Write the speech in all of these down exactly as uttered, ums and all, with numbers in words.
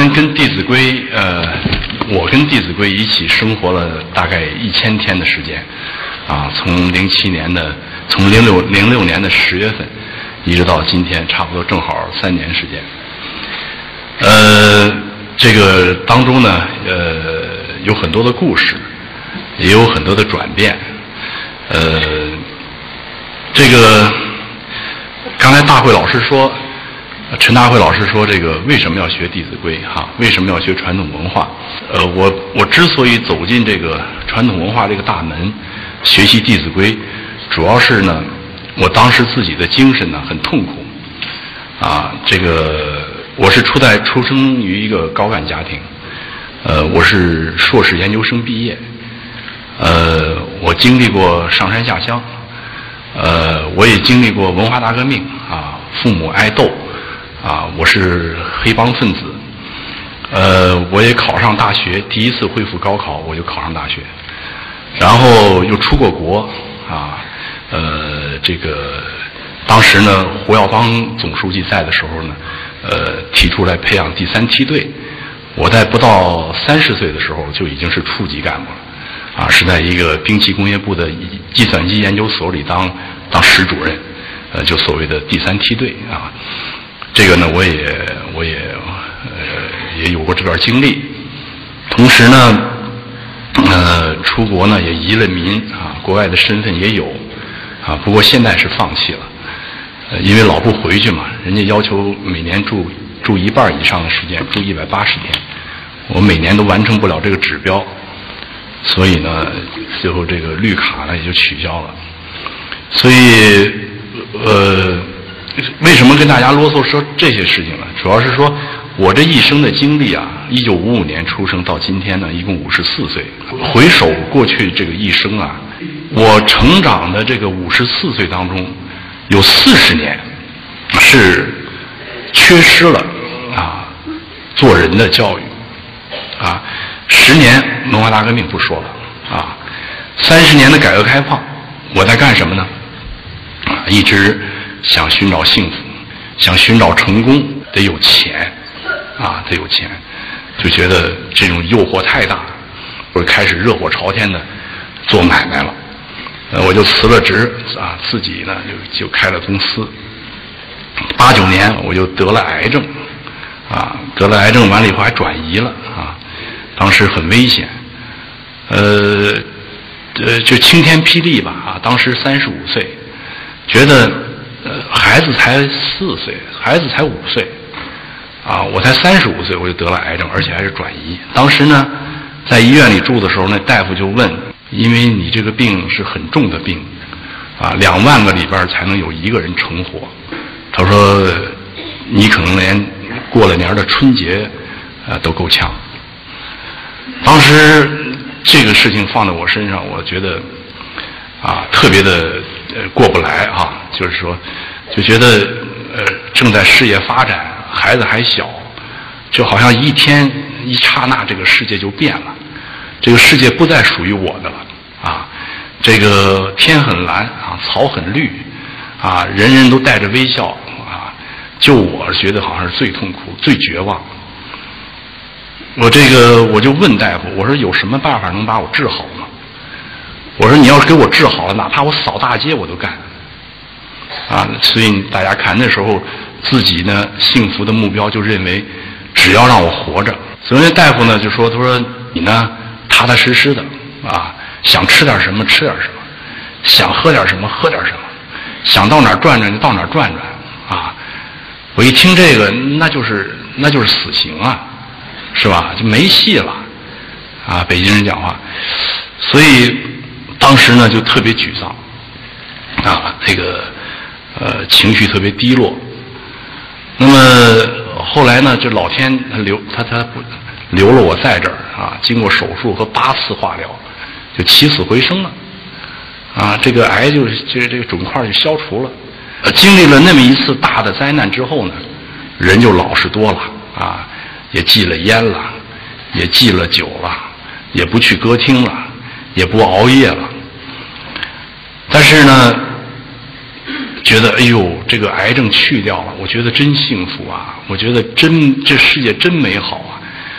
们跟弟子规，呃，我跟弟子规一起生活了大概一千天的时间，啊，从零七年的，从零六零六年的十月份，一直到今天，差不多正好三年时间。呃，这个当中呢，呃，有很多的故事，也有很多的转变。呃，这个刚才大慧老师说。陈大慧老师说：“这个为什么要学《弟子规》哈？为什么要学传统文化？呃，我我之所以走进这个传统文化这个大门，学习《弟子规》，主要是呢，我当时自己的精神呢很痛苦，啊，这个我是出在出生于一个高干家庭，呃，我是硕士研究生毕业，呃，我经历过上山下乡，呃，我也经历过文化大革命啊，父母挨斗。”啊，我是黑帮分子，呃，我也考上大学，第一次恢复高考，我就考上大学，然后又出过国，啊，呃，这个当时呢，胡耀邦总书记在的时候呢，呃，提出来培养第三梯队，我在不到三十岁的时候就已经是处级干部了，啊，是在一个兵器工业部的计算机研究所里当当室主任，呃，就所谓的第三梯队啊。这个呢，我也我也呃也有过这段经历，同时呢，呃，出国呢也移了民啊，国外的身份也有啊，不过现在是放弃了，呃，因为老不回去嘛，人家要求每年住住一半以上的时间，住一百八十天，我每年都完成不了这个指标，所以呢，最后这个绿卡呢也就取消了，所以呃。为什么跟大家啰嗦说这些事情呢？主要是说我这一生的经历啊，一九五五年出生到今天呢，一共五十四岁。回首过去这个一生啊，我成长的这个五十四岁当中，有四十年是缺失了啊做人的教育啊，十年文化大革命不说了啊，三十年的改革开放，我在干什么呢？啊，一直。想寻找幸福，想寻找成功，得有钱，啊，得有钱，就觉得这种诱惑太大，我开始热火朝天的做买卖了，呃，我就辞了职，啊，自己呢就就开了公司。八九年我就得了癌症，啊，得了癌症完了以后还转移了，啊，当时很危险，呃，呃，就晴天霹雳吧，啊，当时三十五岁，觉得。呃，孩子才四岁，孩子才五岁，啊，我才三十五岁，我就得了癌症，而且还是转移。当时呢，在医院里住的时候，那大夫就问，因为你这个病是很重的病，啊，两万个里边才能有一个人成活。他说，你可能连过了年的春节，呃，都够呛。当时这个事情放在我身上，我觉得。啊，特别的呃过不来啊，就是说，就觉得呃正在事业发展，孩子还小，就好像一天一刹那，这个世界就变了，这个世界不再属于我的了啊，这个天很蓝啊，草很绿啊，人人都带着微笑啊，就我觉得好像是最痛苦、最绝望。我这个我就问大夫，我说有什么办法能把我治好吗？我说你要是给我治好了，哪怕我扫大街我都干，啊！所以大家看那时候自己呢幸福的目标就认为只要让我活着。所以那大夫呢就说，他说你呢踏踏实实的啊，想吃点什么吃点什么，想喝点什么喝点什么，想到哪儿转转就到哪儿转转啊！我一听这个，那就是那就是死刑啊，是吧？就没戏了啊！北京人讲话，所以。当时呢就特别沮丧，啊，这个呃情绪特别低落。那么后来呢，这老天他留他他不留了我在这儿啊，经过手术和八次化疗，就起死回生了，啊，这个癌就这这个肿块就消除了。呃，经历了那么一次大的灾难之后呢，人就老实多了啊，也戒了烟了，也戒了酒了，也不去歌厅了。也不熬夜了，但是呢，觉得哎呦，这个癌症去掉了，我觉得真幸福啊！我觉得真这世界真美好啊！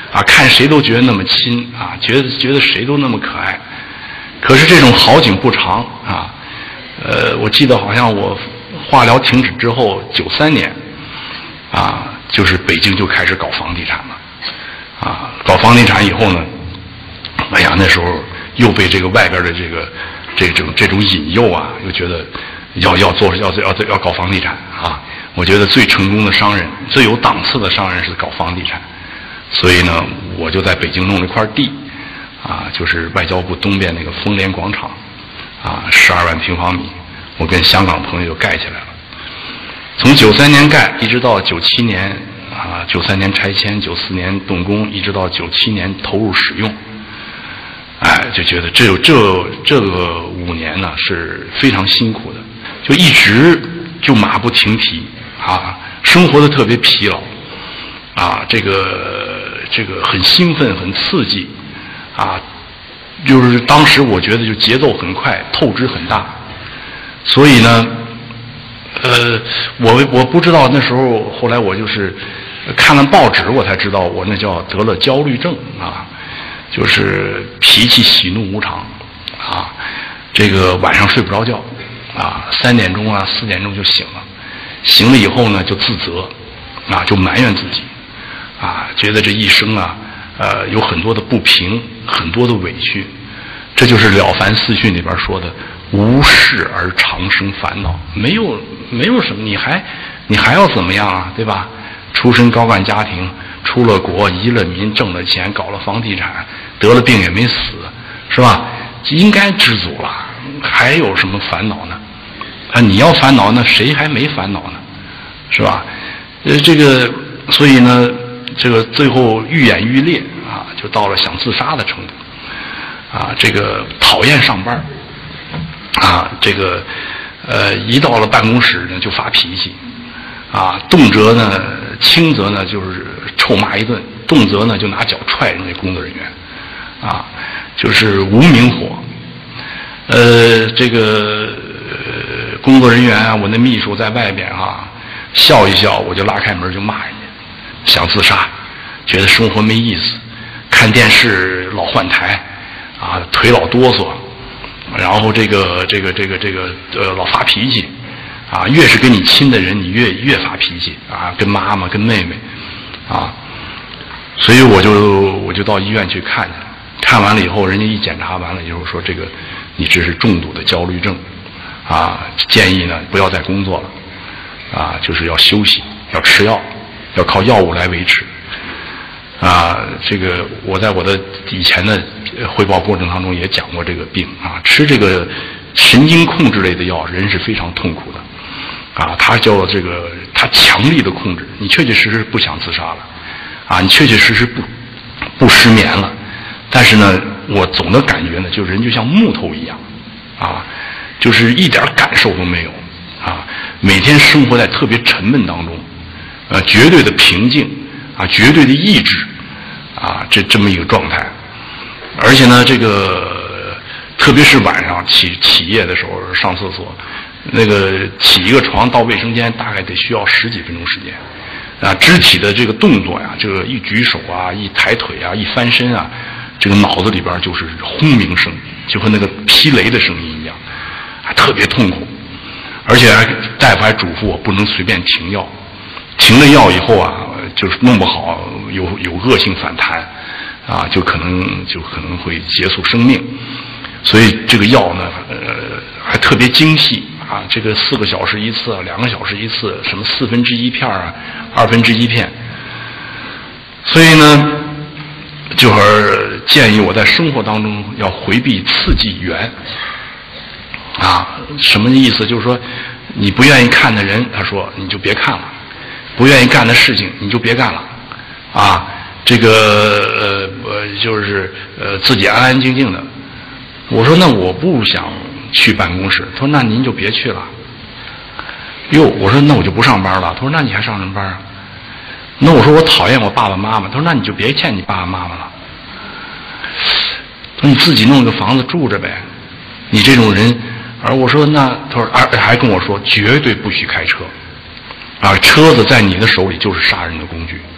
啊，看谁都觉得那么亲啊，觉得觉得谁都那么可爱。可是这种好景不长啊，呃，我记得好像我化疗停止之后，九三年啊，就是北京就开始搞房地产了啊，搞房地产以后呢，哎呀，那时候又被这个外边的这个这种这种引诱啊，又觉得要要做要要要搞房地产啊。我觉得最成功的商人、最有档次的商人是搞房地产，所以呢，我就在北京弄了一块地。啊，就是外交部东边那个丰联广场，啊，十二万平方米，我跟香港朋友就盖起来了。从九三年盖一直到九七年，啊，九三年拆迁，九四年动工，一直到九七年投入使用。哎，就觉得这有这这个五年呢是非常辛苦的，就一直就马不停蹄啊，生活的特别疲劳，啊，这个这个很兴奋，很刺激。啊，就是当时我觉得就节奏很快，透支很大，所以呢，呃，我我不知道那时候，后来我就是看了报纸，我才知道我那叫得了焦虑症啊，就是脾气喜怒无常啊，这个晚上睡不着觉啊，三点钟啊四点钟就醒了，醒了以后呢就自责啊，就埋怨自己啊，觉得这一生啊。呃，有很多的不平，很多的委屈，这就是《了凡四训》里边说的“无事而常生烦恼”。没有，没有什么，你还，你还要怎么样啊？对吧？出身高干家庭，出了国，移了民，挣了钱，搞了房地产，得了病也没死，是吧？应该知足了，还有什么烦恼呢？啊，你要烦恼，那谁还没烦恼呢？是吧？呃，这个，所以呢。这个最后愈演愈烈啊，就到了想自杀的程度啊。这个讨厌上班啊，这个呃，一到了办公室呢就发脾气啊，动辄呢，轻则呢就是臭骂一顿，动辄呢就拿脚踹那工作人员啊，就是无名火。呃，这个呃工作人员啊，我那秘书在外边啊，笑一笑，我就拉开门就骂人家。想自杀，觉得生活没意思，看电视老换台，啊，腿老哆嗦，然后这个这个这个这个呃老发脾气，啊，越是跟你亲的人，你越越发脾气啊，跟妈妈跟妹妹，啊，所以我就我就到医院去看去，看完了以后，人家一检查完了以后说这个你这是重度的焦虑症，啊，建议呢不要再工作了，啊，就是要休息，要吃药。要靠药物来维持，啊，这个我在我的以前的汇报过程当中也讲过这个病啊，吃这个神经控制类的药，人是非常痛苦的，啊，它叫这个它强力的控制，你确确实实不想自杀了，啊，你确确实实不不失眠了，但是呢，我总的感觉呢，就是人就像木头一样，啊，就是一点感受都没有，啊，每天生活在特别沉闷当中。呃，绝对的平静啊，绝对的意志啊，这这么一个状态，而且呢，这个特别是晚上起起夜的时候上厕所，那个起一个床到卫生间大概得需要十几分钟时间啊，肢体的这个动作呀，这个一举手啊，一抬腿啊，一翻身啊，这个脑子里边就是轰鸣声，就和那个劈雷的声音一样，还特别痛苦，而且还大夫还嘱咐我不能随便停药。停了药以后啊，就是弄不好有有恶性反弹，啊，就可能就可能会结束生命。所以这个药呢，呃，还特别精细啊，这个四个小时一次，两个小时一次，什么四分之一片啊，二分之一片。所以呢，就是建议我在生活当中要回避刺激源。啊，什么意思？就是说，你不愿意看的人，他说你就别看了。不愿意干的事情你就别干了，啊，这个呃呃就是呃自己安安静静的。我说那我不想去办公室，他说那您就别去了。哟，我说那我就不上班了。他说那你还上什么班啊？那我说我讨厌我爸爸妈妈。他说那你就别见你爸爸妈妈了。他说你自己弄个房子住着呗。你这种人，而我说那他说而还跟我说绝对不许开车。啊，车子在你的手里就是杀人的工具，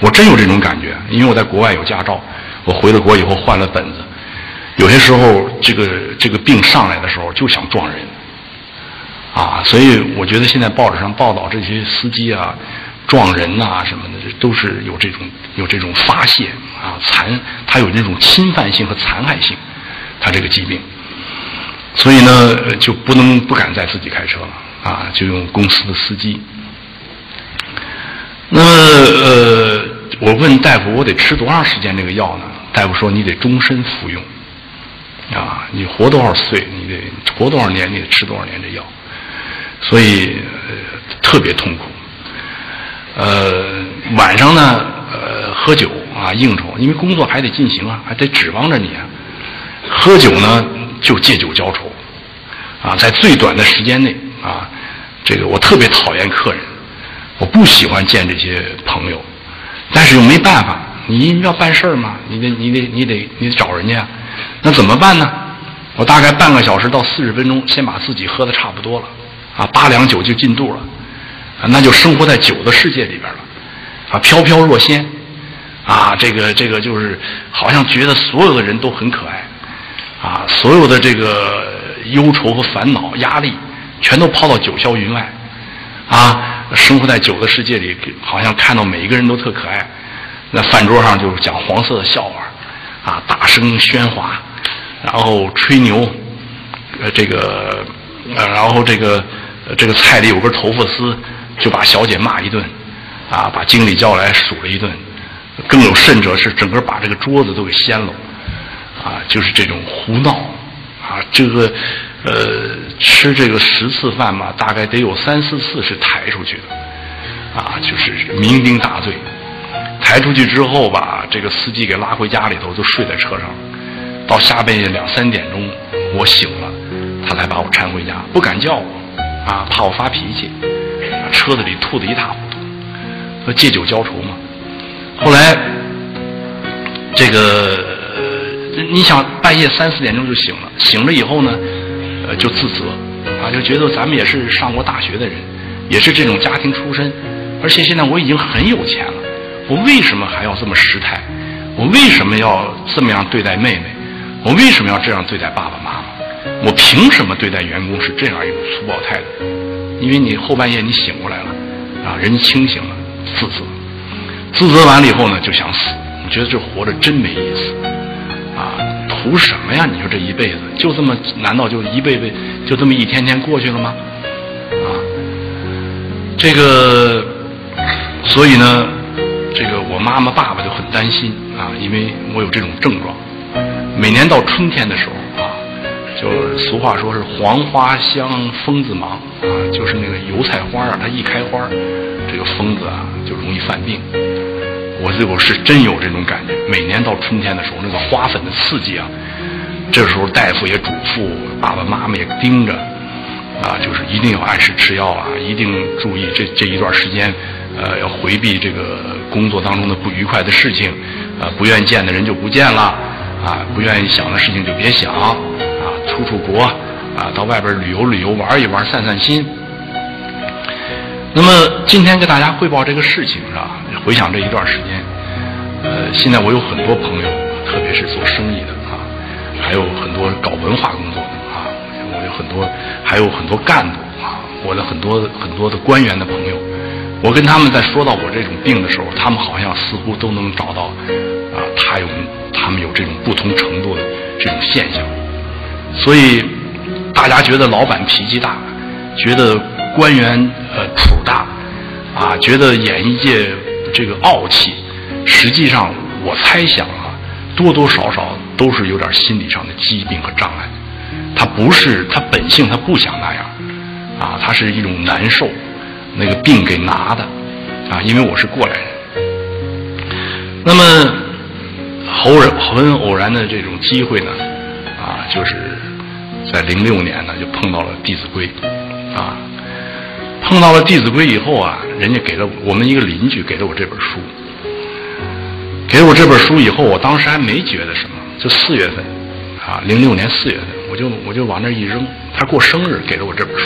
我真有这种感觉，因为我在国外有驾照，我回了国以后换了本子，有些时候这个这个病上来的时候就想撞人，啊，所以我觉得现在报纸上报道这些司机啊撞人呐、啊、什么的，这都是有这种有这种发泄啊残，它有这种侵犯性和残害性，它这个疾病，所以呢就不能不敢再自己开车了啊，就用公司的司机。那么呃，我问大夫，我得吃多长时间这个药呢？大夫说你得终身服用，啊，你活多少岁，你得活多少年，你得吃多少年这药，所以、呃、特别痛苦。呃，晚上呢，呃，喝酒啊，应酬，因为工作还得进行啊，还得指望着你啊。喝酒呢，就借酒浇愁，啊，在最短的时间内啊，这个我特别讨厌客人。我不喜欢见这些朋友，但是又没办法，你要办事儿嘛，你得你得你得你得找人家，那怎么办呢？我大概半个小时到四十分钟，先把自己喝的差不多了，啊，八两酒就进肚了，啊，那就生活在酒的世界里边了，啊，飘飘若仙，啊，这个这个就是好像觉得所有的人都很可爱，啊，所有的这个忧愁和烦恼、压力，全都抛到九霄云外，啊。生活在酒的世界里，好像看到每一个人都特可爱。那饭桌上就是讲黄色的笑话，啊，大声喧哗，然后吹牛，呃，这个，呃，然后这个，呃、这个菜里有根头发丝，就把小姐骂一顿，啊，把经理叫来数了一顿。更有甚者是整个把这个桌子都给掀了，啊，就是这种胡闹，啊，这个。呃，吃这个十次饭嘛，大概得有三四次是抬出去的，啊，就是酩酊大醉。抬出去之后吧，这个司机给拉回家里头，就睡在车上。到下半夜两三点钟，我醒了，他才把我搀回家，不敢叫我，啊，怕我发脾气。啊、车子里吐得一塌糊涂，说借酒浇愁嘛。后来，这个、呃、你想半夜三四点钟就醒了，醒了以后呢？呃，就自责，啊，就觉得咱们也是上过大学的人，也是这种家庭出身，而且现在我已经很有钱了，我为什么还要这么失态？我为什么要这么样对待妹妹？我为什么要这样对待爸爸妈妈？我凭什么对待员工是这样一种粗暴态度？因为你后半夜你醒过来了，啊，人清醒了，自责，自责完了以后呢，就想死，你觉得这活着真没意思，啊。图什么呀？你说这一辈子就这么，难道就一辈子就这么一天天过去了吗？啊，这个，所以呢，这个我妈妈爸爸就很担心啊，因为我有这种症状。每年到春天的时候啊，就俗话说是黄花香，蜂子忙啊，就是那个油菜花啊，它一开花，这个蜂子啊就容易犯病。我这我是真有这种感觉，每年到春天的时候，那个花粉的刺激啊，这时候大夫也嘱咐，爸爸妈妈也盯着，啊，就是一定要按时吃药啊，一定注意这这一段时间，呃，要回避这个工作当中的不愉快的事情，啊，不愿意见的人就不见了，啊，不愿意想的事情就别想，啊，出出国，啊，到外边旅游旅游，玩一玩，散散心。那么今天跟大家汇报这个事情是吧？回想这一段时间，呃，现在我有很多朋友，特别是做生意的啊，还有很多搞文化工作的啊，我有很多，还有很多干部啊，我的很多很多的官员的朋友，我跟他们在说到我这种病的时候，他们好像似乎都能找到啊，他有他们有这种不同程度的这种现象，所以大家觉得老板脾气大，觉得官员呃谱大，啊，觉得演艺界这个傲气，实际上我猜想啊，多多少少都是有点心理上的疾病和障碍。他不是他本性，他不想那样，啊，他是一种难受，那个病给拿的，啊，因为我是过来人。那么偶然很偶然的这种机会呢，啊，就是在零六年呢就碰到了《弟子规》，啊。碰到了《弟子规》以后啊，人家给了我们一个邻居给了我这本书，给了我这本书以后，我当时还没觉得什么，就四月份，啊，零六年四月份，我就我就往那一扔。他过生日给了我这本书。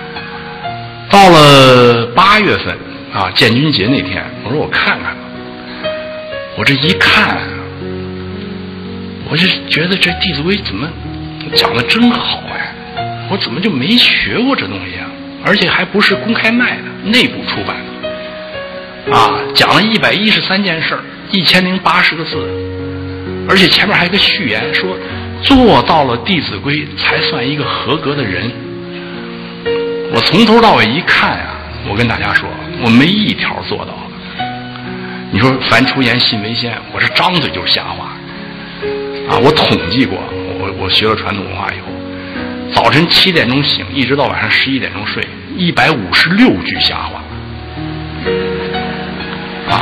到了八月份啊，建军节那天，我说我看看吧， 我这一看，我就觉得这《弟子规》怎么讲的真好哎！我怎么就没学过这东西啊？而且还不是公开卖的，内部出版的啊！讲了一百一十三件事儿，一千零八十个字，而且前面还有个序言说，做到了《弟子规》才算一个合格的人。我从头到尾一看啊，我跟大家说，我没一条做到的。你说凡出言信为先，我这张嘴就是瞎话啊！我统计过，我我学了传统文化以后，早晨七点钟醒，一直到晚上十一点钟睡，一百五十六句瞎话啊！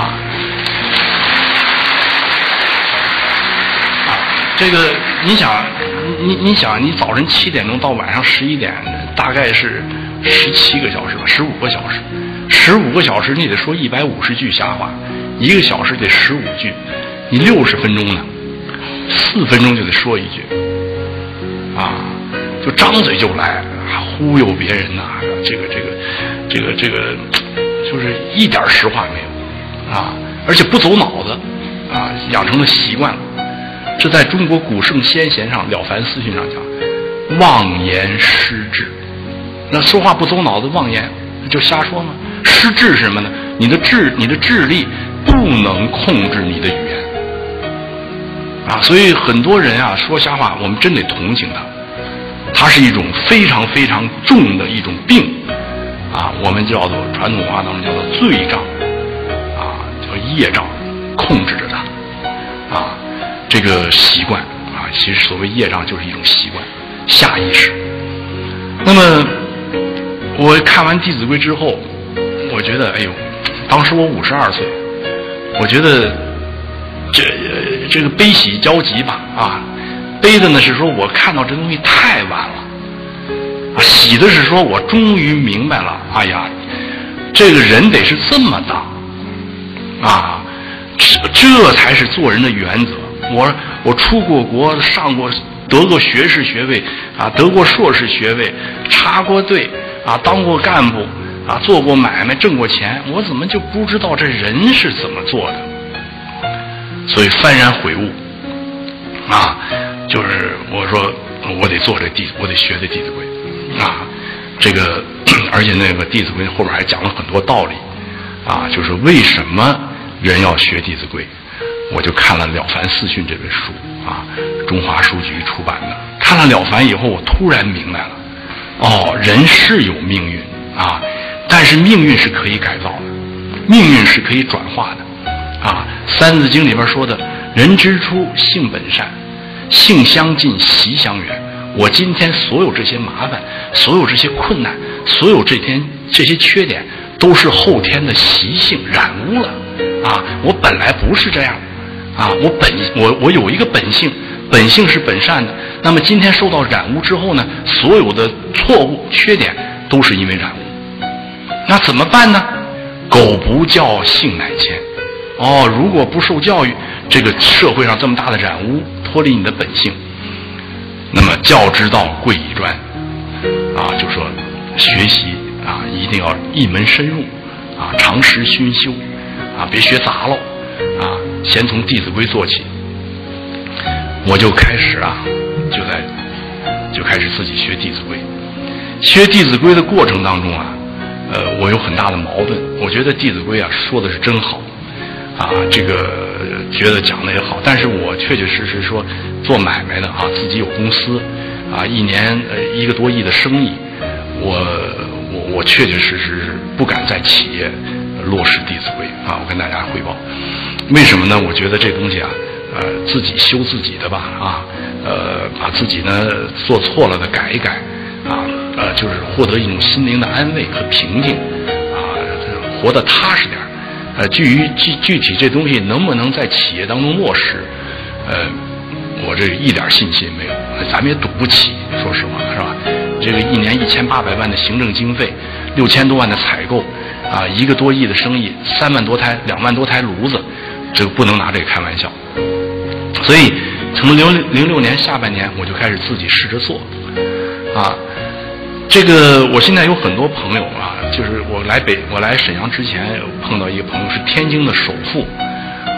啊，这个你想，你你想，你早晨七点钟到晚上十一点，大概是十七个小时吧，十五个小时，十五个小时你得说一百五十句瞎话，一个小时得十五句，你六十分钟呢，四分钟就得说一句，啊，就张嘴就来，忽悠别人呐、啊，这个这个这个这个，就是一点实话没有，啊，而且不走脑子，啊，养成了习惯了。这在中国古圣先贤上《了凡四训》上讲，妄言失智。那说话不走脑子，妄言就瞎说吗？失智是什么呢？你的智，你的智力不能控制你的语言啊！所以很多人啊说瞎话，我们真得同情他，它是一种非常非常重的一种病啊！我们叫做传统文化当中叫做罪障啊，叫业障，控制着它啊。这个习惯啊，其实所谓业障就是一种习惯，下意识。那么我看完《弟子规》之后，我觉得，哎呦，当时我五十二岁，我觉得这这个悲喜交集吧，啊，悲的呢是说我看到这东西太晚了，啊，喜的是说我终于明白了，哎呀，这个人得是这么当，啊，这这才是做人的原则。我我出过国，上过得过学士学位啊，得过硕士学位，插过队啊，当过干部啊，做过买卖，挣过钱，我怎么就不知道这人是怎么做的？所以幡然悔悟啊，就是我说我得做这弟子，我得学这《弟子规》啊，这个而且那个《弟子规》后面还讲了很多道理啊，就是为什么人要学《弟子规》。我就看了《了凡四训》这本书啊，中华书局出版的。看了《了凡》以后，我突然明白了，哦，人是有命运啊，但是命运是可以改造的，命运是可以转化的啊。《三字经》里边说的“人之初，性本善，性相近，习相远”。我今天所有这些麻烦，所有这些困难，所有这天这些缺点，都是后天的习性染污了啊！我本来不是这样。啊，我本我我有一个本性，本性是本善的。那么今天受到染污之后呢，所有的错误、缺点都是因为染污。那怎么办呢？苟不教，性乃迁。哦，如果不受教育，这个社会上这么大的染污，脱离你的本性，那么教之道贵以专。啊，就说学习啊，一定要一门深入啊，常识熏修啊，别学杂喽。啊，先从《弟子规》做起，我就开始啊，就在就开始自己学《弟子规》。学《弟子规》的过程当中啊，呃，我有很大的矛盾。我觉得《弟子规》啊说的是真好，啊，这个觉得讲的也好，但是我确确实实说做买卖的啊，自己有公司啊，一年呃一个多亿的生意，我我我确确实实是不敢在企业落实《弟子规》啊，我跟大家汇报。为什么呢？我觉得这东西啊，呃，自己修自己的吧，啊，呃，把自己呢做错了的改一改，啊，呃，就是获得一种心灵的安慰和平静，啊，活得踏实点。呃，至于具具体这东西能不能在企业当中落实，呃，我这一点信心没有，咱们也赌不起，说实话，是吧？这个一年一千八百万的行政经费，六千多万的采购，啊，一个多亿的生意，三万多台、两万多台炉子。这个不能拿这个开玩笑，所以从零零六年下半年我就开始自己试着做，啊，这个我现在有很多朋友啊，就是我来北我来沈阳之前碰到一个朋友是天津的首富，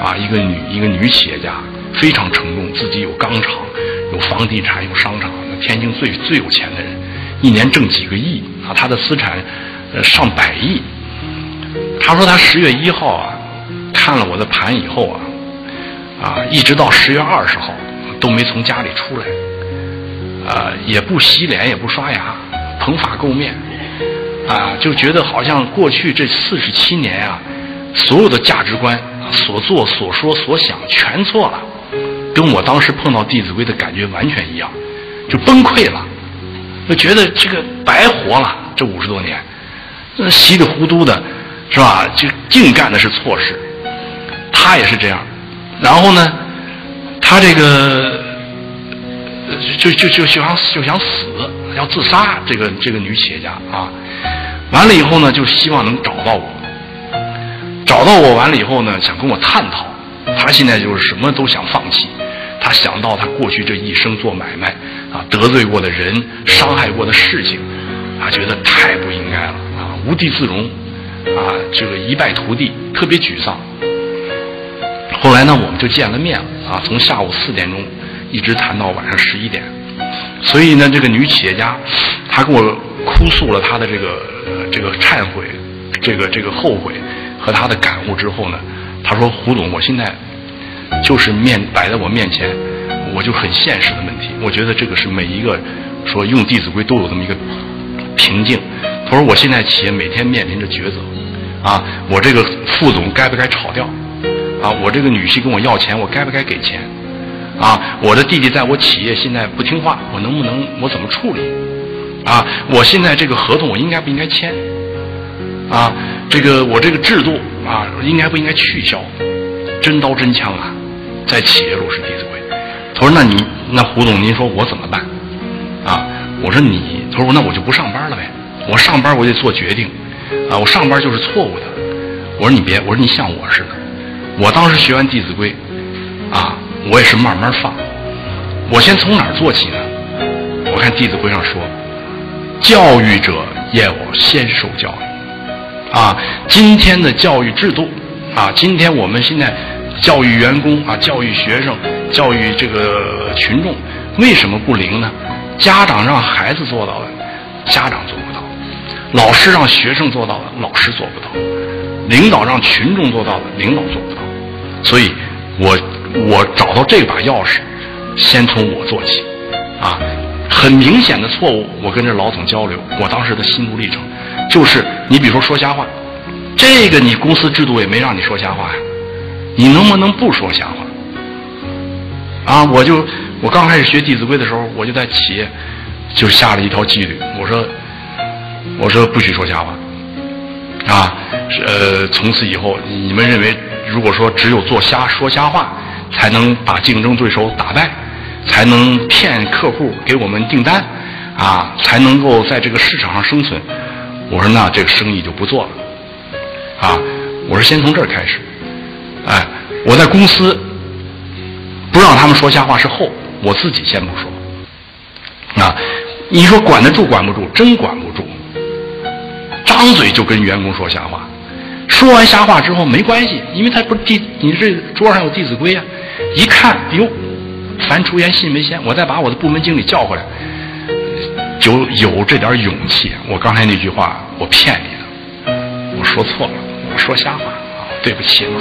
啊，一个女一个女企业家，非常成功，自己有钢厂，有房地产，有商场，天津最最有钱的人，一年挣几个亿啊，他的资产呃上百亿。他说他十月一号啊看了我的盘以后啊啊，一直到十月二十号都没从家里出来，呃，也不洗脸，也不刷牙，蓬发垢面，啊，就觉得好像过去这四十七年啊，所有的价值观、所做所说所想全错了，跟我当时碰到《弟子规》的感觉完全一样，就崩溃了，就觉得这个白活了这五十多年，那稀里糊涂的，是吧？就净干的是错事。他也是这样，然后呢，他这个就就就就想就想死，要自杀。这个这个女企业家啊，完了以后呢，就希望能找到我，找到我完了以后呢，想跟我探讨。他现在就是什么都想放弃，他想到他过去这一生做买卖啊，得罪过的人，伤害过的事情，啊，觉得太不应该了啊，无地自容啊，这个一败涂地，特别沮丧。后来呢，我们就见了面了啊，从下午四点钟一直谈到晚上十一点。所以呢，这个女企业家，她跟我哭诉了她的这个、呃、这个忏悔、这个这个后悔和她的感悟之后呢，她说：“胡总，我现在就是面摆在我面前，我就很现实的问题。我觉得这个是每一个说用《弟子规》都有这么一个瓶颈。她说我现在企业每天面临着抉择啊，我这个副总该不该炒掉？啊，我这个女婿跟我要钱，我该不该给钱？啊，我的弟弟在我企业现在不听话，我能不能我怎么处理？啊，我现在这个合同我应该不应该签？啊，这个我这个制度啊应该不应该取消？真刀真枪啊，在企业落实《弟子规》。他说：“那你那胡总，您说我怎么办？”啊，我说你，他说那我就不上班了呗。我上班我得做决定，啊，我上班就是错误的。我说你别，我说你像我似的。我当时学完《弟子规》，啊，我也是慢慢放。我先从哪儿做起呢？我看《弟子规》上说，教育者要先受教育。啊，今天的教育制度，啊，今天我们现在教育员工啊，教育学生，教育这个群众，为什么不灵呢？家长让孩子做到的，家长做不到；老师让学生做到的，老师做不到；领导让群众做到的，领导做不到。所以我我找到这把钥匙，先从我做起，啊，很明显的错误，我跟这老总交流，我当时的心路历程，就是你比如说说瞎话，这个你公司制度也没让你说瞎话呀，你能不能不说瞎话？啊，我就我刚开始学《弟子规》的时候，我就在企业就下了一条纪律，我说我说不许说瞎话，啊，呃，从此以后你们认为。如果说只有做瞎说瞎话，才能把竞争对手打败，才能骗客户给我们订单，啊，才能够在这个市场上生存，我说那这个生意就不做了，啊，我说先从这儿开始，哎，我在公司不让他们说瞎话是后，我自己先不说，啊，你说管得住管不住？真管不住，张嘴就跟员工说瞎话。说完瞎话之后没关系，因为他不是弟，你这桌上有《弟子规》啊，一看哟，凡出言，信为先。我再把我的部门经理叫回来，就有这点勇气。我刚才那句话，我骗你的，我说错了，我说瞎话啊，对不起嘛。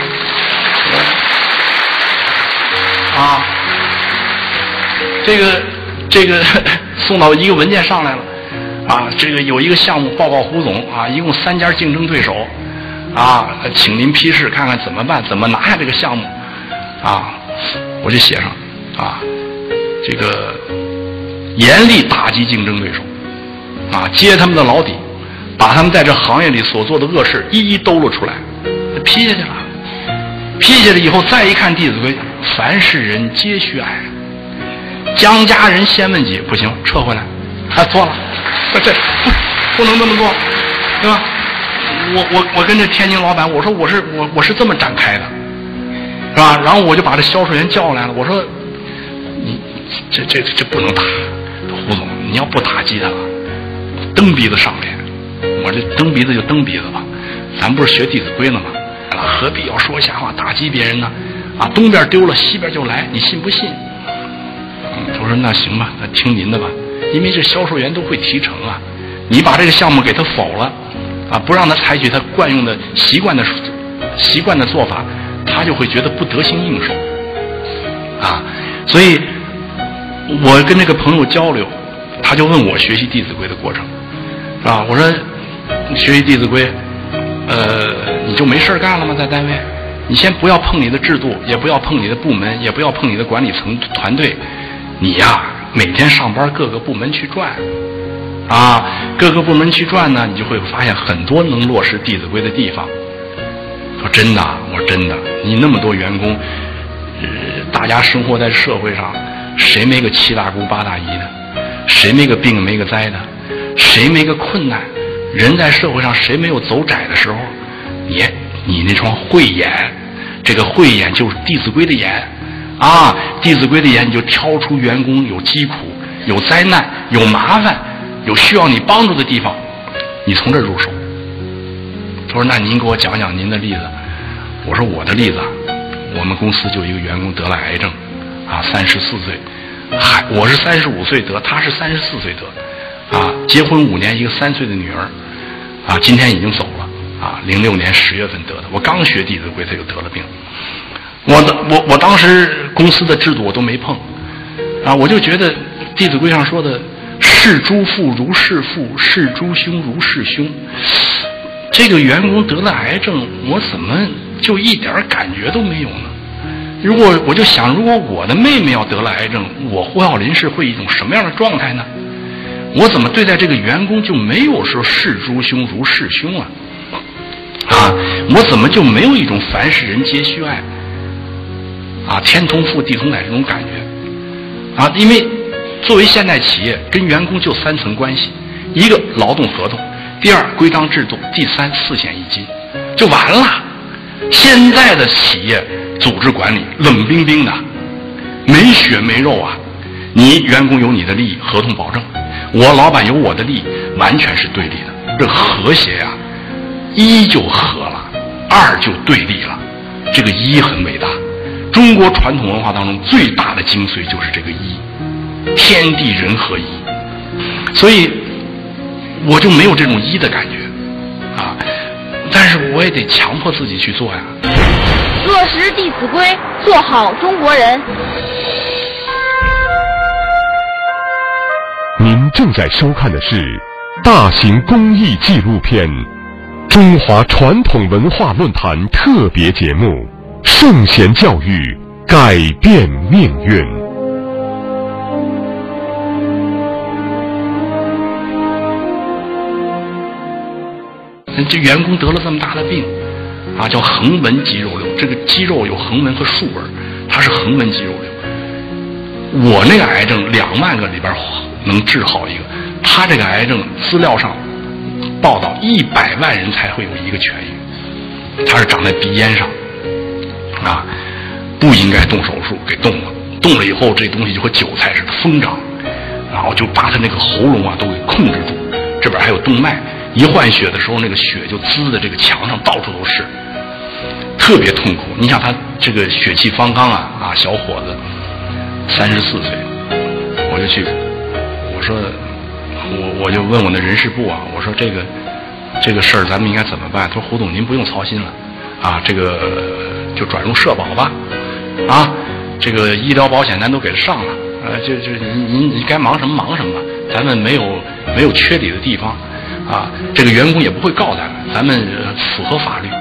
啊，这个这个送到一个文件上来了，啊，这个有一个项目报告胡总啊，一共三家竞争对手。啊，请您批示看看怎么办，怎么拿下这个项目？啊，我就写上啊，这个严厉打击竞争对手，啊，揭他们的老底，把他们在这行业里所做的恶事一一兜露出来，批下去了。批下去以后，再一看《弟子规》，凡是人皆须爱，将家人先问己，不行，撤回来，他错了，这这不不能这么做，对吧？我我我跟这天津老板我说我是我我是这么展开的，是吧？然后我就把这销售员叫来了，我说你这这这不能打，胡总，你要不打击他，蹬鼻子上脸。我这蹬鼻子就蹬鼻子吧，咱不是学《弟子规》呢吗？ 了，何必要说瞎话打击别人呢？啊，东边丢了西边就来，你信不信？嗯，他说那行吧，那听您的吧，因为这销售员都会提成啊，你把这个项目给他否了，啊，不让他采取他惯用的习惯的习惯的做法，他就会觉得不得心应手，啊，所以我跟这个朋友交流，他就问我学习《弟子规》的过程，是吧？我说学习《弟子规》，呃，你就没事干了吗？在单位，你先不要碰你的制度，也不要碰你的部门，也不要碰你的管理层团队，你呀，每天上班各个部门去转，啊，各个部门去转呢，你就会发现很多能落实《弟子规》的地方。说真的，我说真的，你那么多员工，呃，大家生活在社会上，谁没个七大姑八大姨的？谁没个病没个灾的？谁没个困难？人在社会上谁没有走窄的时候？你你那双慧眼，这个慧眼就是《弟子规》的眼啊，《弟子规》的眼，你就挑出员工有疾苦、有灾难、有麻烦、有需要你帮助的地方，你从这入手。他说：“那您给我讲讲您的例子。”我说：“我的例子啊，我们公司就一个员工得了癌症，啊，三十四岁，还我是三十五岁得，他是三十四岁得，啊，结婚五年，一个三岁的女儿，啊，今天已经走了，啊，零六年十月份得的。我刚学《弟子规》，他就得了病。我的我我当时公司的制度我都没碰，啊，我就觉得《弟子规》上说的‘视诸父如视父，视诸兄如视兄’。”这个员工得了癌症，我怎么就一点感觉都没有呢？如果我就想，如果我的妹妹要得了癌症，我胡耀林是会一种什么样的状态呢？我怎么对待这个员工就没有说视诸兄如视兄啊？啊，我怎么就没有一种凡是人皆须爱啊，天同父地同奶这种感觉啊？因为作为现代企业，跟员工就三层关系：一个劳动合同。第二，规章制度；第三，四险一金，就完了。现在的企业组织管理冷冰冰的，没血没肉啊！你员工有你的利益，合同保证；我老板有我的利益，完全是对立的。这和谐呀、啊，一就和了，二就对立了。这个一很伟大。中国传统文化当中最大的精髓就是这个一，天地人合一。所以我就没有这种一的感觉啊，但是我也得强迫自己去做呀。 落实《弟子规》，做好中国人。 您正在收看的是大型公益纪录片《中华传统文化论坛》特别节目《圣贤教育改变命运》。 这员工得了这么大的病啊，叫横纹肌肉瘤。这个肌肉有横纹和竖纹，它是横纹肌肉瘤。我那个癌症两万个里边能治好一个，他这个癌症资料上报道一百万人才会有一个痊愈。它是长在鼻咽上啊，不应该动手术，给动了，动了以后这东西就和韭菜似的疯长，然后就把他那个喉咙啊都给控制住，这边还有动脉。一换血的时候，那个血就滋的这个墙上到处都是，特别痛苦。你想他这个血气方刚啊啊，小伙子，三十四岁，我就去，我说，我我就问我那人事部啊，我说这个这个事儿咱们应该怎么办？他说胡总您不用操心了，啊，这个就转入社保吧，啊，这个医疗保险咱都给他上了，呃，就就您您您该忙什么忙什么吧，咱们没有没有缺理的地方。啊，这个员工也不会告咱们，咱们符合法律，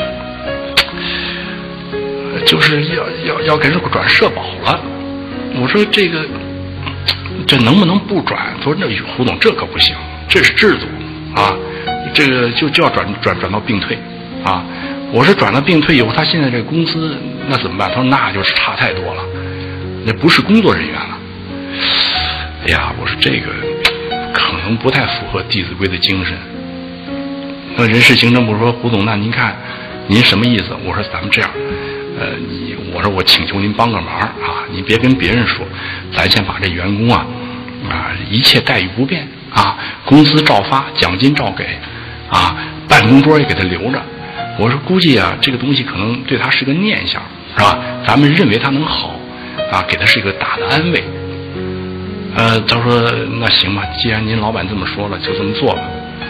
就是要要要给人转社保了。我说这个这能不能不转？他说那胡总这可不行，这是制度啊，这个就就要转转转到病退啊。我说转到病退以后，他现在这个工资那怎么办？他说那就是差太多了，那不是工作人员了。哎呀，我说这个。可能不太符合《弟子规》的精神。那人事行政部说：“胡总，那您看，您什么意思？”我说：“咱们这样，呃，你我说我请求您帮个忙啊，你别跟别人说，咱先把这员工啊啊一切待遇不变啊，工资照发，奖金照给啊，办公桌也给他留着， 我说估计啊，这个东西可能对他是个念想，是吧？咱们认为他能好，啊，给他是一个大的安慰。呃，他说那行吧，既然您老板这么说了，就这么做吧。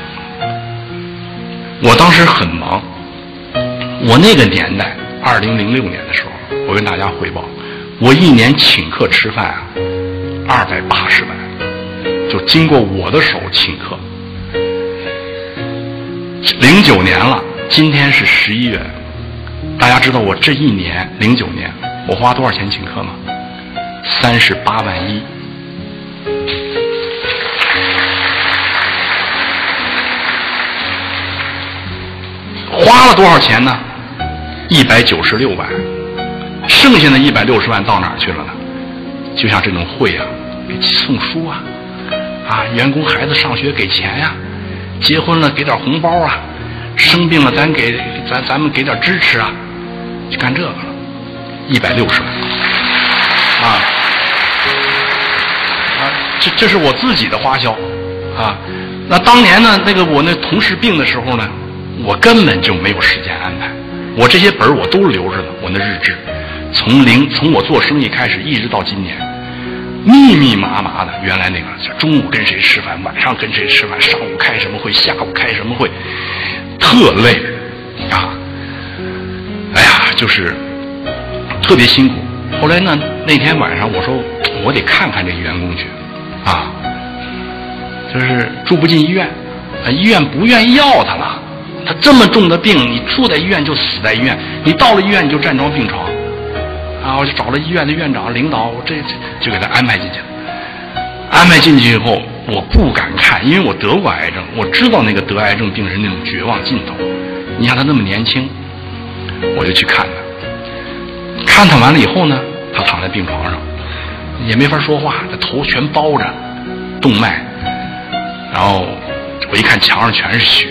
我当时很忙，我那个年代，二零零六年的时候，我跟大家汇报，我一年请客吃饭啊，二百八十万，就经过我的手请客。零九年了，今天是十一月，大家知道我这一年零九年我花多少钱请客吗？三十八万一。花了多少钱呢？一百九十六万，剩下的一百六十万到哪儿去了呢？就像这种会啊，给送书啊，啊，员工孩子上学给钱呀、啊，结婚了给点红包啊，生病了咱给咱咱们给点支持啊，就干这个了，一百六十万，啊啊，这这是我自己的花销啊。那当年呢，那个我那同事病的时候呢，我根本就没有时间安排，我这些本儿我都留着呢，我那日志，从零从我做生意开始一直到今年，密密麻麻的。原来那个中午跟谁吃饭，晚上跟谁吃饭，上午开什么会，下午开什么会，特累啊！哎呀，就是特别辛苦。后来呢，那天晚上我说我得看看这个员工去啊，就是住不进医院，啊，医院不愿意要他了。他这么重的病，你住在医院就死在医院，你到了医院你就站桩病床，啊，我就找了医院的院长领导，我这就给他安排进去了。安排进去以后，我不敢看，因为我得过癌症，我知道那个得癌症病人那种绝望尽头。你看他那么年轻，我就去看他。看他完了以后呢，他躺在病床上，也没法说话，他头全包着，动脉。然后我一看墙上全是血。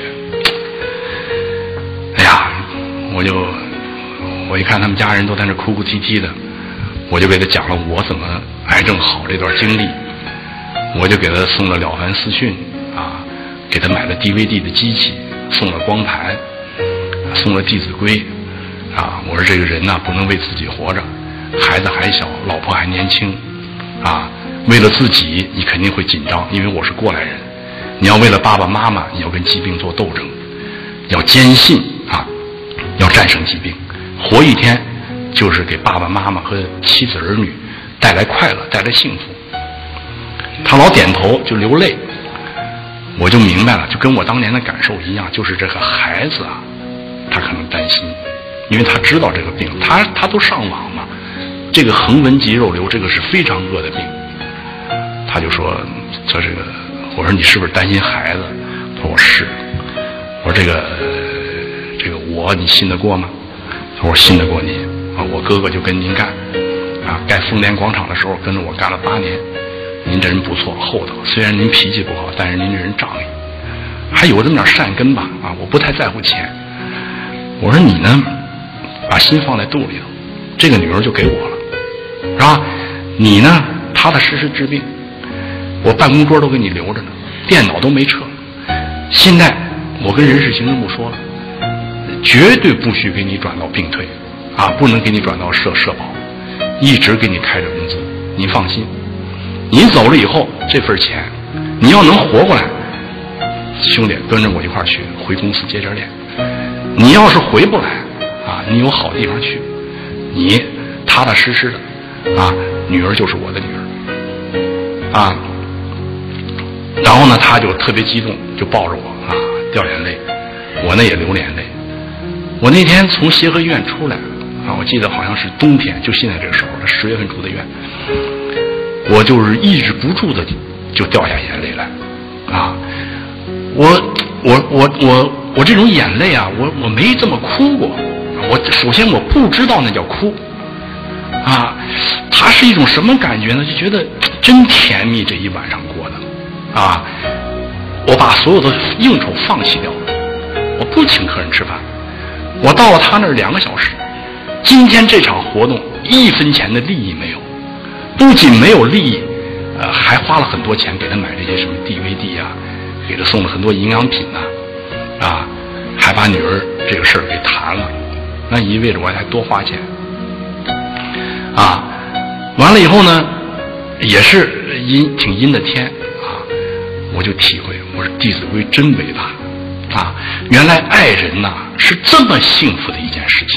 哎呀，我就我一看他们家人都在那哭哭啼啼的，我就给他讲了我怎么癌症好这段经历，我就给他送了《了凡四训》啊，给他买了 D V D 的机器，送了光盘，送了《弟子规》啊。我说这个人呢、啊，不能为自己活着，孩子还小，老婆还年轻啊，为了自己你肯定会紧张，因为我是过来人。你要为了爸爸妈妈，你要跟疾病做斗争，要坚信啊，要战胜疾病，活一天就是给爸爸妈妈和妻子儿女带来快乐，带来幸福。他老点头就流泪，我就明白了，就跟我当年的感受一样，就是这个孩子啊，他可能担心，因为他知道这个病，他他都上网嘛，这个横纹肌肉瘤这个是非常恶的病，他就说这这个，我说你是不是担心孩子？他说我是。我说这个这个我你信得过吗？他说我信得过您啊，我哥哥就跟您干啊，盖丰联广场的时候跟着我干了八年，您这人不错，厚道，虽然您脾气不好，但是您这人仗义，还有这么点善根吧啊，我不太在乎钱。我说你呢，把心放在肚里头，这个女儿就给我了，是吧？你呢，踏踏实实治病，我办公桌都给你留着呢，电脑都没撤。现在我跟人事行政部说了，绝对不许给你转到病退，啊，不能给你转到社社保，一直给你开着工资。您放心，您走了以后，这份钱，你要能活过来，兄弟跟着我一块儿去回公司接着练。你要是回不来，啊，你有好地方去，你踏踏实实的，啊，女儿就是我的女儿，啊。然后呢，他就特别激动，就抱着我啊，掉眼泪，我呢也流眼泪。我那天从协和医院出来啊，我记得好像是冬天，就现在这个时候，他十月份出的院，我就是抑制不住的就掉下眼泪来，啊，我我我我我这种眼泪啊，我我没这么哭过，我首先我不知道那叫哭，啊，它是一种什么感觉呢？就觉得真甜蜜，这一晚上过的。啊，我把所有的应酬放弃掉了，我不请客人吃饭，我到了他那儿两个小时，今天这场活动一分钱的利益没有，不仅没有利益，呃，还花了很多钱给他买这些什么 D V D 啊，给他送了很多营养品呐，啊，还还把女儿这个事儿给谈了，那意味着我还多花钱啊。完了以后呢，也是阴挺阴的天啊，我就体会，我说《弟子规》真伟大啊！原来爱人呐是这么幸福的一件事情。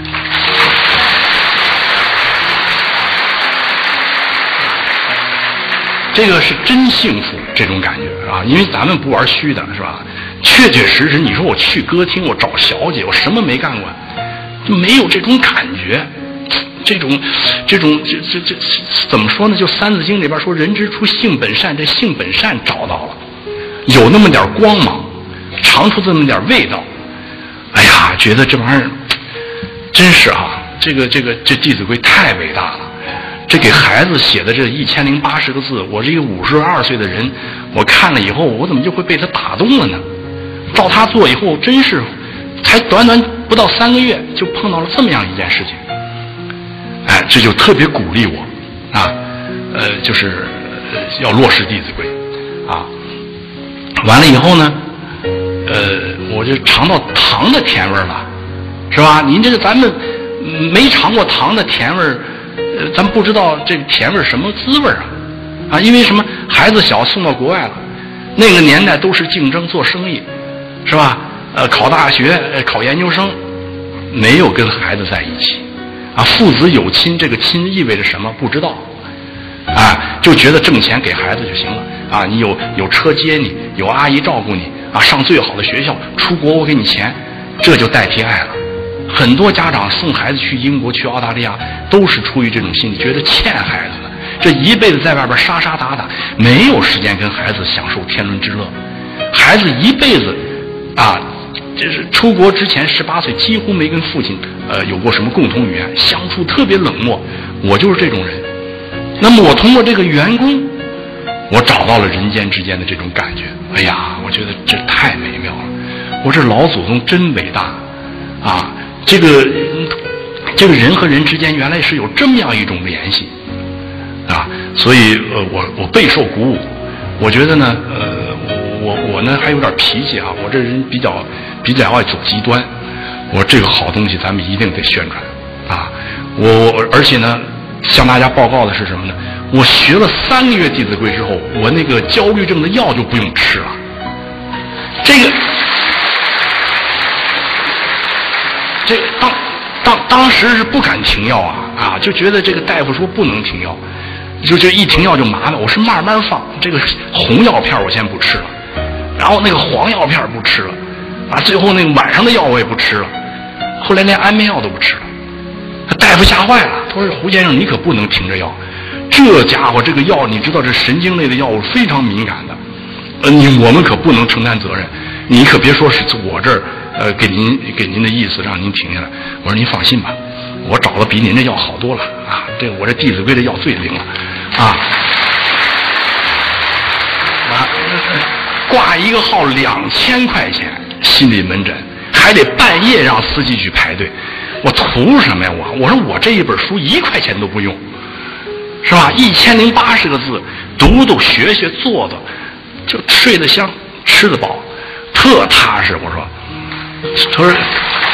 这个是真幸福，这种感觉啊，因为咱们不玩虚的，是吧？确确实实，你说我去歌厅，我找小姐，我什么没干过，就没有这种感觉，这种，这种，这这这怎么说呢？就《三字经》里边说“人之初，性本善”，这性本善找到了，有那么点光芒，尝出这么点味道。哎呀，觉得这玩意儿真是啊，这个这个这《弟子规》太伟大了。这给孩子写的这一千零八十个字，我这个五十二岁的人，我看了以后，我怎么就会被他打动了呢？照他做以后，真是才短短不到三个月，就碰到了这么样一件事情。哎，这就特别鼓励我啊，呃，就是要落实《弟子规》啊。完了以后呢，呃，我就尝到糖的甜味了，是吧？您这个咱们没尝过糖的甜味儿。呃，咱不知道这个甜味什么滋味啊，啊，因为什么？孩子小送到国外了，那个年代都是竞争做生意，是吧？呃，考大学、呃、考研究生，没有跟孩子在一起，啊，父子有亲，这个亲意味着什么？不知道，啊，就觉得挣钱给孩子就行了，啊，你有有车接你，有阿姨照顾你，啊，上最好的学校，出国我给你钱，这就代替爱了。很多家长送孩子去英国、去澳大利亚，都是出于这种心理，觉得欠孩子的。这一辈子在外边杀杀打打，没有时间跟孩子享受天伦之乐。孩子一辈子啊，就是出国之前十八岁，几乎没跟父亲呃有过什么共同语言，相处特别冷漠。我就是这种人。那么我通过这个员工，我找到了人间之间的这种感觉。哎呀，我觉得这太美妙了。我这老祖宗真伟大啊！这个这个人和人之间原来是有这么样一种联系啊，所以呃我我备受鼓舞。我觉得呢，呃我我呢还有点脾气啊，我这人比较比较爱走极端。我说这个好东西咱们一定得宣传啊！我我而且呢，向大家报告的是什么呢？我学了三个月《弟子规》之后，我那个焦虑症的药就不用吃了。这个。这当当当时是不敢停药啊啊，就觉得这个大夫说不能停药，就这一停药就麻烦。我是慢慢放，这个红药片我先不吃了，然后那个黄药片不吃了，啊，最后那个晚上的药我也不吃了，后来连安眠药都不吃了。大夫吓坏了，他说：“胡先生，你可不能停着药，这家伙这个药你知道，这神经类的药物非常敏感的，呃，你我们可不能承担责任，你可别说是我这儿。”呃，给您给您的意思让您停下来。我说您放心吧，我找了比您这药好多了啊！这个我这《弟子规》的药最灵了啊！啊，挂一个号两千块钱，心理门诊还得半夜让司机去排队，我图什么呀？我我说我这一本书一块钱都不用，是吧？一千零八十个字，读读学学做做，就睡得香，吃得饱，特踏实。我说。他说，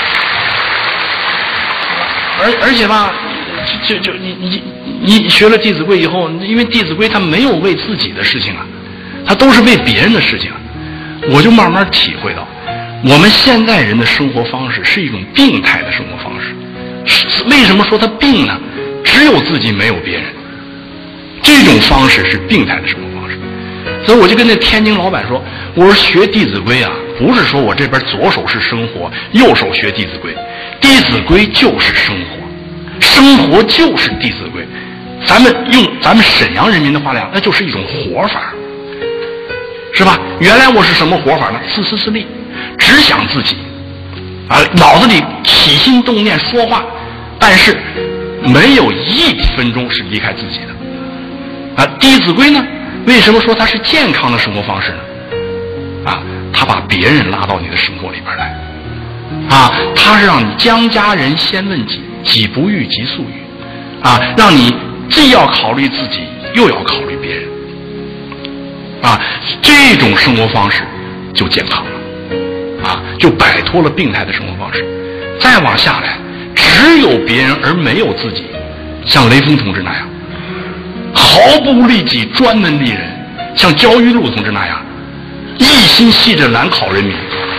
而而且吧，就就你你你学了《弟子规》以后，因为《弟子规》它没有为自己的事情啊，它都是为别人的事情，我就慢慢体会到，我们现代人的生活方式是一种病态的生活方式。是为什么说它病呢？只有自己，没有别人，这种方式是病态的生活方式。所以我就跟那天津老板说，我说学《弟子规》啊。不是说我这边左手是生活，右手学《弟子规》，《弟子规》就是生活，生活就是《弟子规》。咱们用咱们沈阳人民的话讲，那就是一种活法，是吧？原来我是什么活法呢？自私自利，只想自己，啊，脑子里起心动念说话，但是没有一分钟是离开自己的。啊，《弟子规》呢？为什么说它是健康的生活方式呢？啊。他把别人拉到你的生活里边来，啊，他是让你将家人先问己，己不欲即速欲，啊，让你既要考虑自己，又要考虑别人，啊，这种生活方式就健康了， 啊，就摆脱了病态的生活方式。再往下来，只有别人而没有自己，像雷锋同志那样毫不利己、专门利人，像焦裕禄同志那样一心系着兰考人民。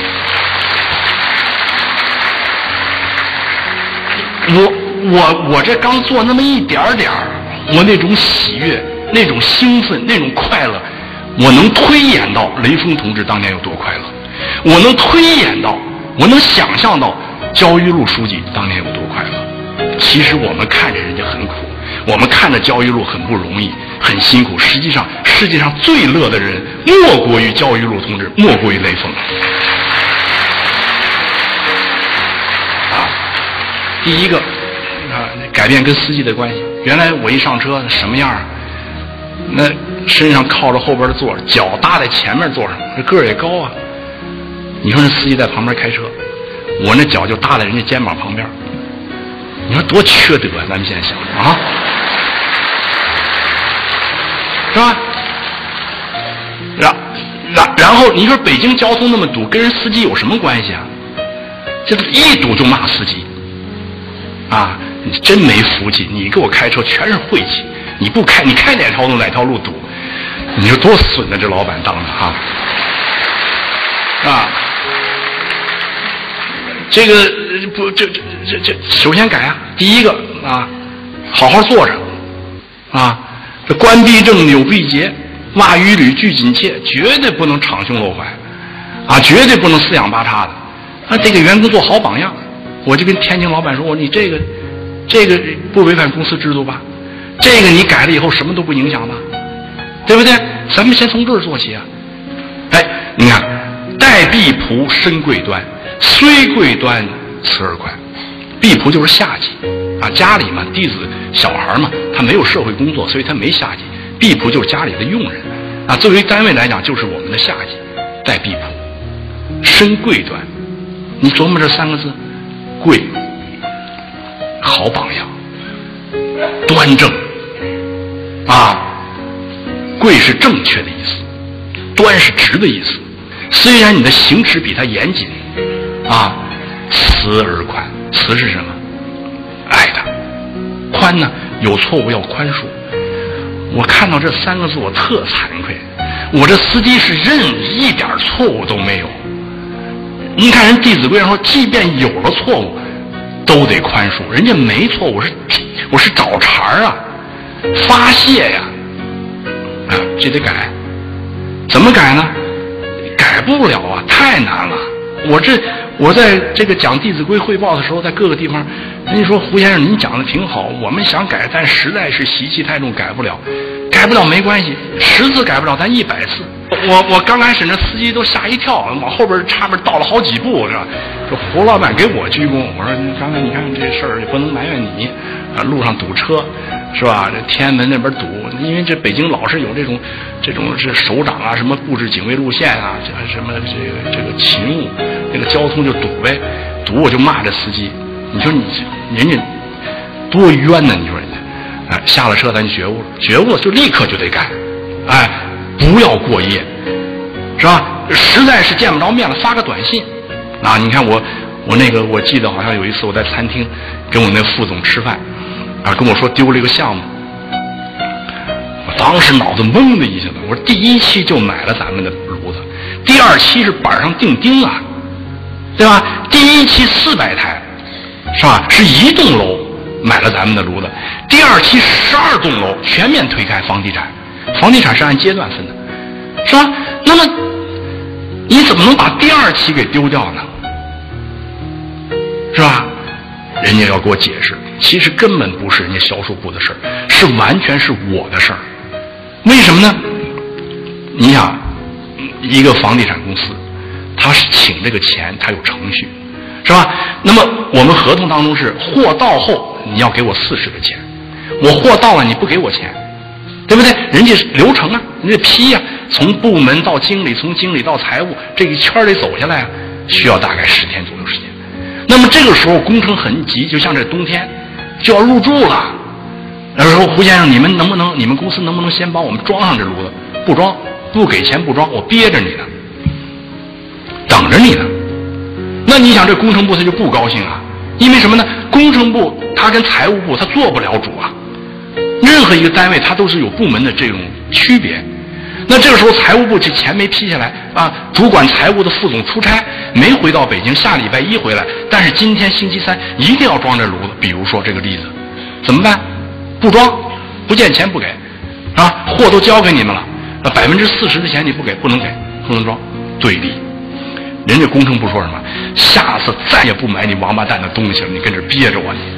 我我我这刚做那么一点点儿，我那种喜悦、那种兴奋、那种快乐，我能推演到雷锋同志当年有多快乐，我能推演到，我能想象到焦裕禄书记当年有多快乐。其实我们看着人家很苦，我们看着焦裕禄很不容易、很辛苦，实际上世界上最乐的人莫过于焦裕禄同志，莫过于雷锋。第一个啊，改变跟司机的关系。原来我一上车什么样？那身上靠着后边的座，脚搭在前面座上，这个儿也高啊。你说那司机在旁边开车，我那脚就搭在人家肩膀旁边，你说多缺德啊！咱们现在想啊，是吧？然然然后你说北京交通那么堵，跟人司机有什么关系啊？这一堵就骂司机。啊，你真没福气！你给我开车全是晦气，你不开，你开哪条路哪条路堵，你说多损呢？这老板当的哈，啊，这个不，这这这这，首先改啊，第一个啊，好好坐着，啊，这冠必正，纽必结，袜与履俱紧切，绝对不能敞胸露怀，啊，绝对不能四仰八叉的，啊，得给员工做好榜样。我就跟天津老板说，我你这个这个不违反公司制度吧？这个你改了以后什么都不影响吧？对不对？咱们先从这儿做起啊！哎，你看，待婢仆身贵端，虽贵端慈而宽。婢仆就是下级啊，家里嘛，弟子小孩嘛，他没有社会工作，所以他没下级。婢仆就是家里的佣人啊，作为单位来讲，就是我们的下级。待婢仆身贵端，你琢磨这三个字。贵，好榜样，端正，啊，贵是正确的意思，端是直的意思。虽然你的行持比他严谨，啊，慈而宽，慈是什么？爱他。宽呢，有错误要宽恕。我看到这三个字，我特惭愧。我这司机是任一点错误都没有。你看人《弟子规》上说，即便有了错误，都得宽恕。人家没错误，我是我是找茬啊，发泄呀，啊，这得改。怎么改呢？改不了啊，太难了。我这我在这个讲《弟子规》汇报的时候，在各个地方，人家说胡先生您讲的挺好，我们想改，但实在是习气太重，改不了。改不了没关系，十次改不了，咱一百次。我我刚开始那司机都吓一跳，往后边差边倒了好几步，是吧？这胡老板给我鞠躬，我说刚才你看这事儿也不能埋怨你啊，路上堵车，是吧？这天安门那边堵，因为这北京老是有这种这种这首长啊，什么布置警卫路线啊，这什么这个这个勤务，这个交通就堵呗，堵我就骂这司机，你说你人家多冤呢？你说人家。哎，下了车咱就觉悟了，觉悟了就立刻就得改，哎，不要过夜，是吧？实在是见不着面了，发个短信。啊，你看我，我那个我记得好像有一次我在餐厅跟我那副总吃饭，啊，跟我说丢了一个项目，我当时脑子懵的一下子。我说第一期就买了咱们的炉子，第二期是板上钉钉啊，对吧？第一期四百台，是吧？是一栋楼。买了咱们的炉子，第二期十二栋楼全面推开房地产，房地产是按阶段分的，是吧？那么你怎么能把第二期给丢掉呢？是吧？人家要给我解释，其实根本不是人家销售部的事儿，是完全是我的事儿。为什么呢？你想，一个房地产公司，他是请这个钱，他有程序。是吧？那么我们合同当中是货到后你要给我四十的钱，我货到了你不给我钱，对不对？人家流程啊，人家批呀、啊，从部门到经理，从经理到财务，这一圈得走下来啊，需要大概十天左右时间。那么这个时候工程很急，就像这冬天就要入住了。那时候胡先生，你们能不能，你们公司能不能先帮我们装上这炉子？不装，不给钱不装，我憋着你呢，等着你呢。 那你想这工程部他就不高兴啊，因为什么呢？工程部他跟财务部他做不了主啊，任何一个单位他都是有部门的这种区别。那这个时候财务部这钱没批下来啊，主管财务的副总出差没回到北京，下礼拜一回来，但是今天星期三一定要装这炉子。比如说这个例子，怎么办？不装，不见钱不给啊，货都交给你们了，那百分之四十的钱你不给，不能给，不能装，对立。人家工程部说什么？下次再也不买你王八蛋的东西了，你跟这憋着我你。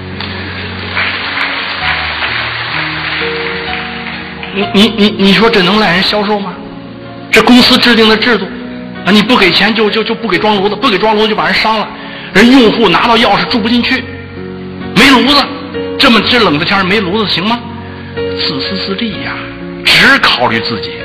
你你你你说这能赖人销售吗？这公司制定的制度啊，你不给钱就就就不给装炉子，不给装炉子就把人伤了，人用户拿到钥匙住不进去，没炉子，这么这冷的天没炉子行吗？自私自利呀，只考虑自己。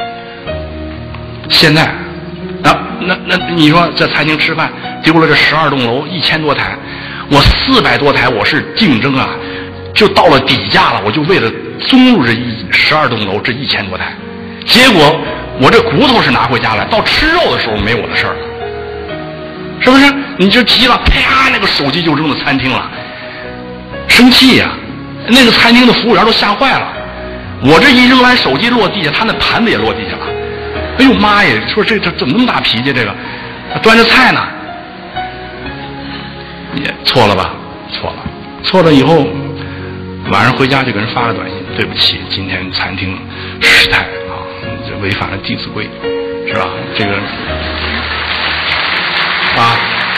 现在啊，那那你说在餐厅吃饭丢了这十二栋楼一千多台，我四百多台我是竞争啊，就到了底价了，我就为了综入这一十二栋楼这一千多台，结果我这骨头是拿回家来，到吃肉的时候没我的事儿，是不是？你就急了，啪，那个手机就扔到餐厅了，生气呀、啊！那个餐厅的服务员都吓坏了。我这一扔完手机落地下，他那盘子也落地下了。哎呦妈呀！说这这怎么那么大脾气？这个端着菜呢，也错了吧？错了，错了以后。晚上回家就给人发个短信，对不起，今天餐厅失态啊，这违反了《弟子规》，是吧？这个啊，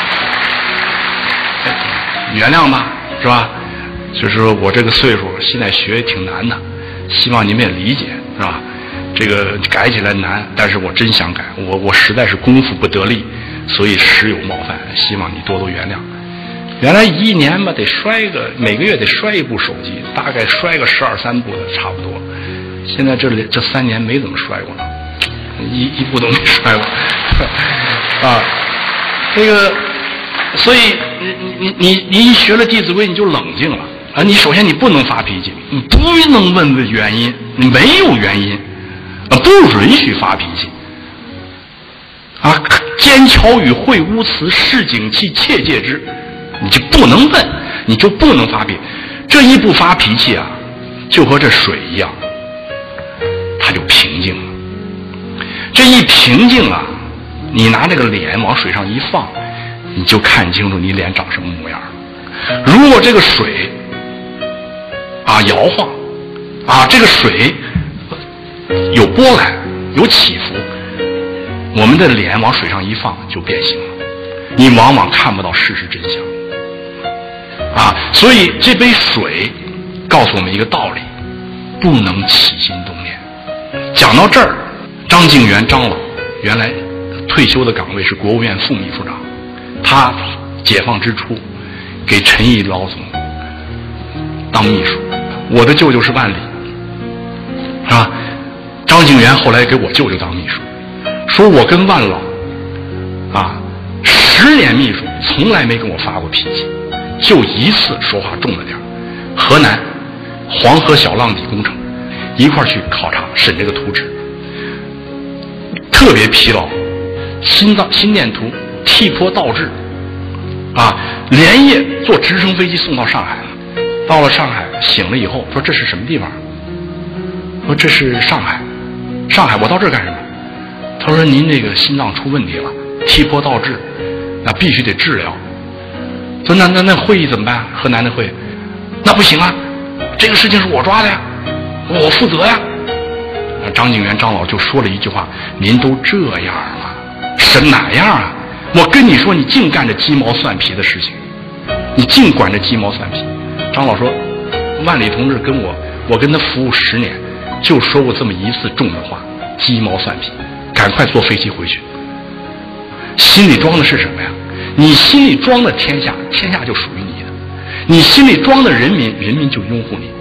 原谅吧，是吧？就是说我这个岁数，现在学也挺难的，希望你们也理解，是吧？这个改起来难，但是我真想改，我我实在是功夫不得力，所以时有冒犯，希望你多多原谅。原来一年吧得摔个，每个月得摔一部手机，大概摔个十二三部的差不多。现在这里这三年没怎么摔过了，一一部都没摔过啊。这个，所以你你你你一学了《弟子规》，你就冷静了啊。你首先你不能发脾气，你不能问问原因，你没有原因啊，不允许发脾气啊。奸巧语秽污词，市井气，切戒之。你就不能问，你就不能发脾气。这一不发脾气啊，就和这水一样，它就平静了。这一平静啊，你拿这个脸往水上一放，你就看清楚你脸长什么模样。如果这个水啊摇晃啊，这个水有波澜有起伏，我们的脸往水上一放就变形了，你往往看不到事实真相啊。所以这杯水告诉我们一个道理，不能起心动念。讲到这儿，张敬元张老原来退休的岗位是国务院副秘书长，他解放之初给陈毅老总当秘书，我的舅舅是万里，是吧？张敬元后来给我舅舅当秘书，说我跟万老啊十年秘书从来没跟我发过脾气，就一次说话重了点。河南黄河小浪底工程一块去考察审这个图纸，特别疲劳，心脏心电图替坡倒置啊，连夜坐直升飞机送到上海了。到了上海醒了以后说这是什么地方？说这是上海。上海我到这儿干什么？他说您这个心脏出问题了，替坡倒置，那必须得治疗。说那那那会议怎么办？河南的会议，那不行啊，这个事情是我抓的呀，我负责呀。张敬元张老就说了一句话：您都这样了，是哪样啊？我跟你说，你净干这鸡毛蒜皮的事情，你净管这鸡毛蒜皮。张老说，万里同志跟我，我跟他服务十年，就说过这么一次重的话，鸡毛蒜皮，赶快坐飞机回去。心里装的是什么呀？你心里装的天下，天下就属于你的；你心里装的人民，人民就拥护你。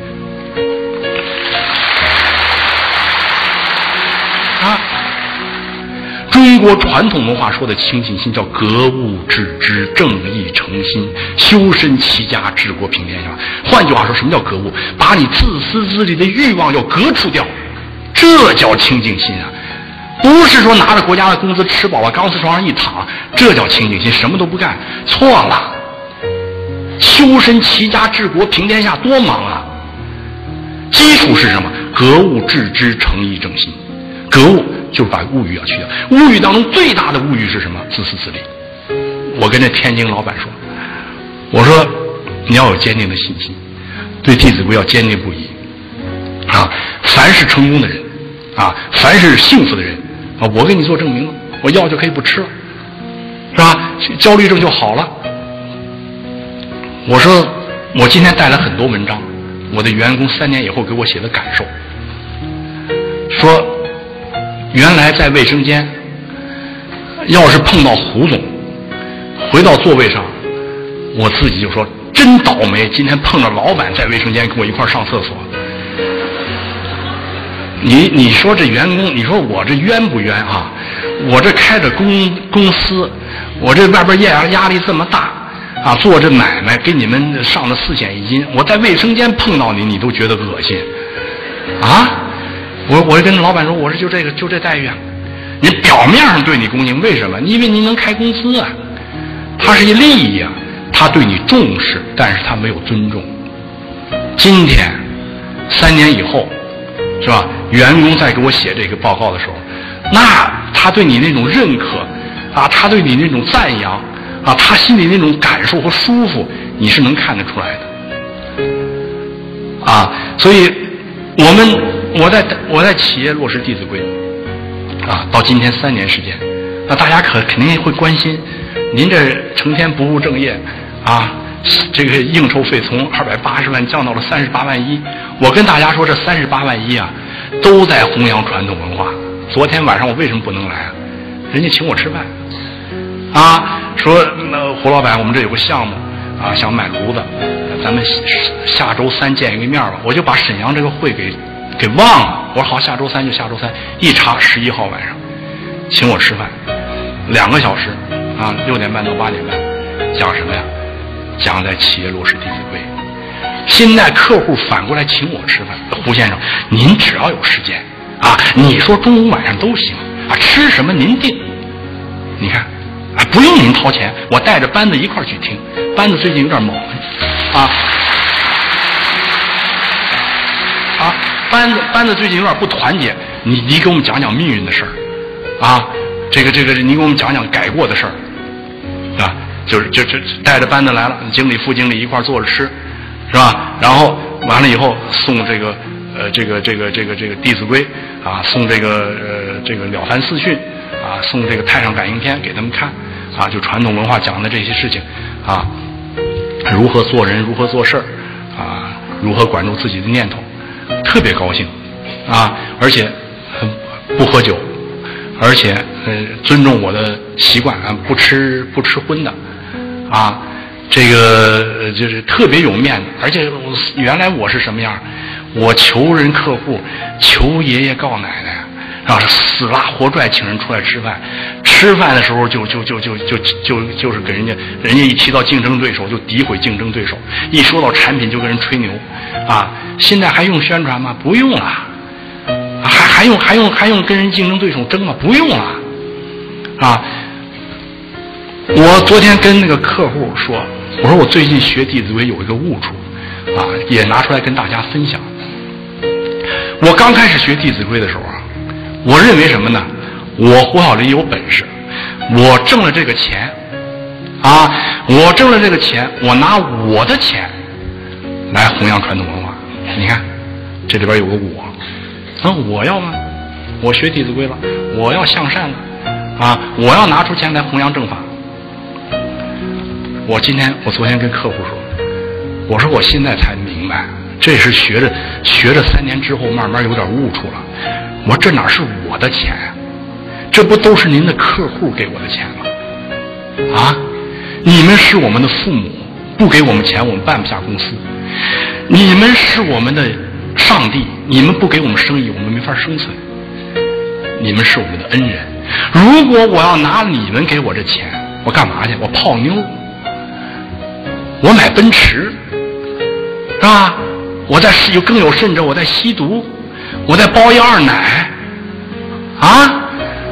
啊，中国传统文化说的清净心叫格物致知，正义诚心，修身齐家，治国平天下。换句话说，什么叫格物？把你自私自利的欲望要革除掉，这叫清净心啊！ 不是说拿着国家的工资吃饱了钢丝床上一躺，这叫清净心，什么都不干。错了，修身齐家治国平天下多忙啊！基础是什么？格物致知，诚意正心。格物就是把物欲要去掉。物欲当中最大的物欲是什么？自私自利。我跟这天津老板说，我说你要有坚定的信心，对《弟子规》要坚定不移啊！凡是成功的人啊，凡是幸福的人啊，我给你做证明了，我药就可以不吃了，是吧？焦虑症就好了。我说我今天带来很多文章，我的员工三年以后给我写的感受，说原来在卫生间要是碰到胡总回到座位上，我自己就说真倒霉，今天碰到老板在卫生间跟我一块上厕所。你你说这员工，你说我这冤不冤啊？我这开着公公司，我这外边压压力这么大啊，做这买卖给你们上了四险一金，我在卫生间碰到你，你都觉得恶心啊？我我跟老板说，我说就这个就这待遇啊，你表面上对你恭敬，为什么？因为您能开公司啊，他是一利益啊，他对你重视，但是他没有尊重。今天三年以后，是吧？员工在给我写这个报告的时候，那他对你那种认可啊，他对你那种赞扬啊，他心里那种感受和舒服，你是能看得出来的啊。所以我们我在我在企业落实《弟子规》啊，到今天三年时间，那大家可肯定会关心，您这成天不务正业啊，这个应酬费从二百八十万降到了三十八万一。我跟大家说，这三十八万一啊，都在弘扬传统文化。昨天晚上我为什么不能来啊？人家请我吃饭，啊，说呃胡老板，我们这有个项目啊，想买炉子，咱们下周三见一个面吧。我就把沈阳这个会给给忘了。我说好，下周三就下周三。一查十一号晚上，请我吃饭，两个小时啊，六点半到八点半，讲什么呀？讲在企业落实《弟子规》。现在客户反过来请我吃饭，胡先生，您只要有时间啊，你说中午晚上都行啊，吃什么您定。你看，啊，不用您掏钱，我带着班子一块儿去听。班子最近有点忙啊啊，班子班子最近有点不团结，你你给我们讲讲命运的事儿啊，这个这个你给我们讲讲改过的事儿啊，就是就就带着班子来了，经理副经理一块儿坐着吃。是吧？然后完了以后送这个呃这个这个这个这个《弟子规》啊，送这个呃这个《了凡四训》啊，送这个《太上感应篇》给他们看啊，就传统文化讲的这些事情啊，如何做人，如何做事儿啊，如何管住自己的念头，特别高兴啊，而且不喝酒，而且呃尊重我的习惯啊，不吃不吃荤的啊。这个就是特别有面子，而且原来我是什么样？我求人客户，求爷爷告奶奶，然后死拉活拽请人出来吃饭。吃饭的时候就就就就就就就是跟人家，人家一提到竞争对手就诋毁竞争对手，一说到产品就跟人吹牛，啊！现在还用宣传吗？不用了，还还用还用还用跟人竞争对手争吗？不用了，啊！我昨天跟那个客户说，我说我最近学《弟子规》有一个悟处，啊，也拿出来跟大家分享。我刚开始学《弟子规》的时候啊，我认为什么呢？我胡小林有本事，我挣了这个钱，啊，我挣了这个钱，我拿我的钱来弘扬传统文化。你看，这里边有个我，那我要吗？我学《弟子规》了，我要向善了，啊，我要拿出钱来弘扬正法。我今天，我昨天跟客户说，我说我现在才明白，这是学着学着三年之后，慢慢有点悟出了。我说这哪是我的钱呀、啊？这不都是您的客户给我的钱吗？啊，你们是我们的父母，不给我们钱，我们办不下公司。你们是我们的上帝，你们不给我们生意，我们没法生存。你们是我们的恩人，如果我要拿你们给我这钱，我干嘛去？我泡妞。我买奔驰，是吧？我在有更有甚者，我在吸毒，我在包一二奶，啊！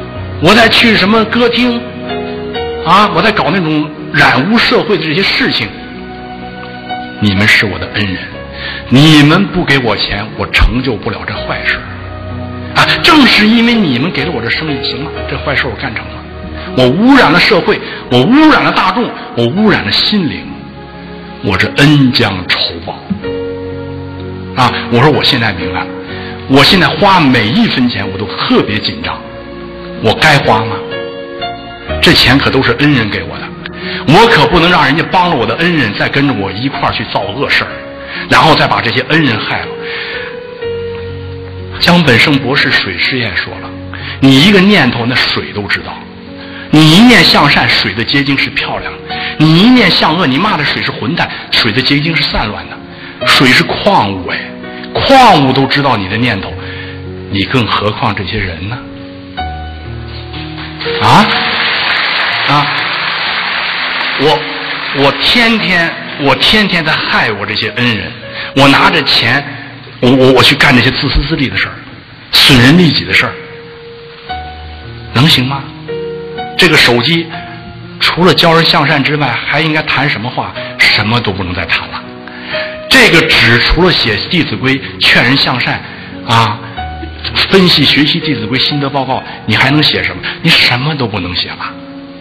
我在去什么歌厅啊，我在搞那种染污社会的这些事情，你们是我的恩人，你们不给我钱，我成就不了这坏事啊！正是因为你们给了我这生意，行了，这坏事我干成了。我污染了社会，我污染了大众，我污染了心灵，我这恩将仇报啊！我说我现在明白了，我现在花每一分钱我都特别紧张，我该花吗？这钱可都是恩人给我的，我可不能让人家帮了我的恩人再跟着我一块儿去造恶事儿，然后再把这些恩人害了。江本胜博士水实验说了，你一个念头那水都知道，你一念向善，水的结晶是漂亮的；你一念向恶，你骂的水是混蛋，水的结晶是散乱的。水是矿物，哎，矿物都知道你的念头，你更何况这些人呢？啊啊！我我天天我天天在害我这些恩人，我拿着钱，我我我去干这些自私自利的事儿，损人利己的事儿，能行吗？这个手机除了教人向善之外，还应该谈什么话？什么都不能再谈了。这个纸除了写《弟子规》劝人向善啊，分析学习《弟子规》心得报告，你还能写什么？你什么都不能写了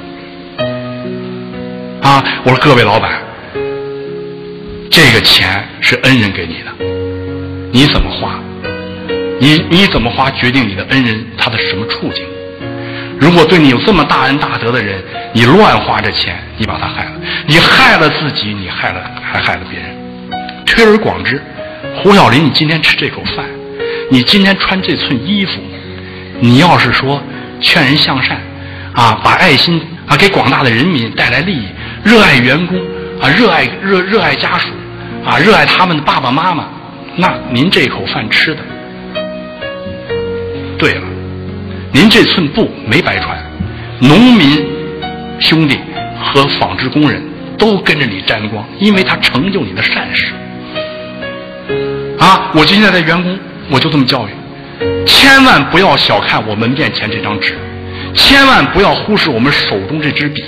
啊！我说各位老板，这个钱是恩人给你的，你怎么花？你你怎么花决定你的恩人他的什么处境？如果对你有这么大恩大德的人，你乱花这钱，你把他害了，你害了自己，你害了还害了别人。推而广之，胡小林，你今天吃这口饭，你今天穿这寸衣服，你要是说劝人向善啊，把爱心啊给广大的人民带来利益，热爱员工啊，热爱热热爱家属啊，热爱他们的爸爸妈妈，那您这口饭吃的对了，您这寸布没白穿，农民兄弟和纺织工人都跟着你沾光，因为他成就你的善事啊！我今天的员工，我就这么教育，千万不要小看我门面前这张纸，千万不要忽视我们手中这支笔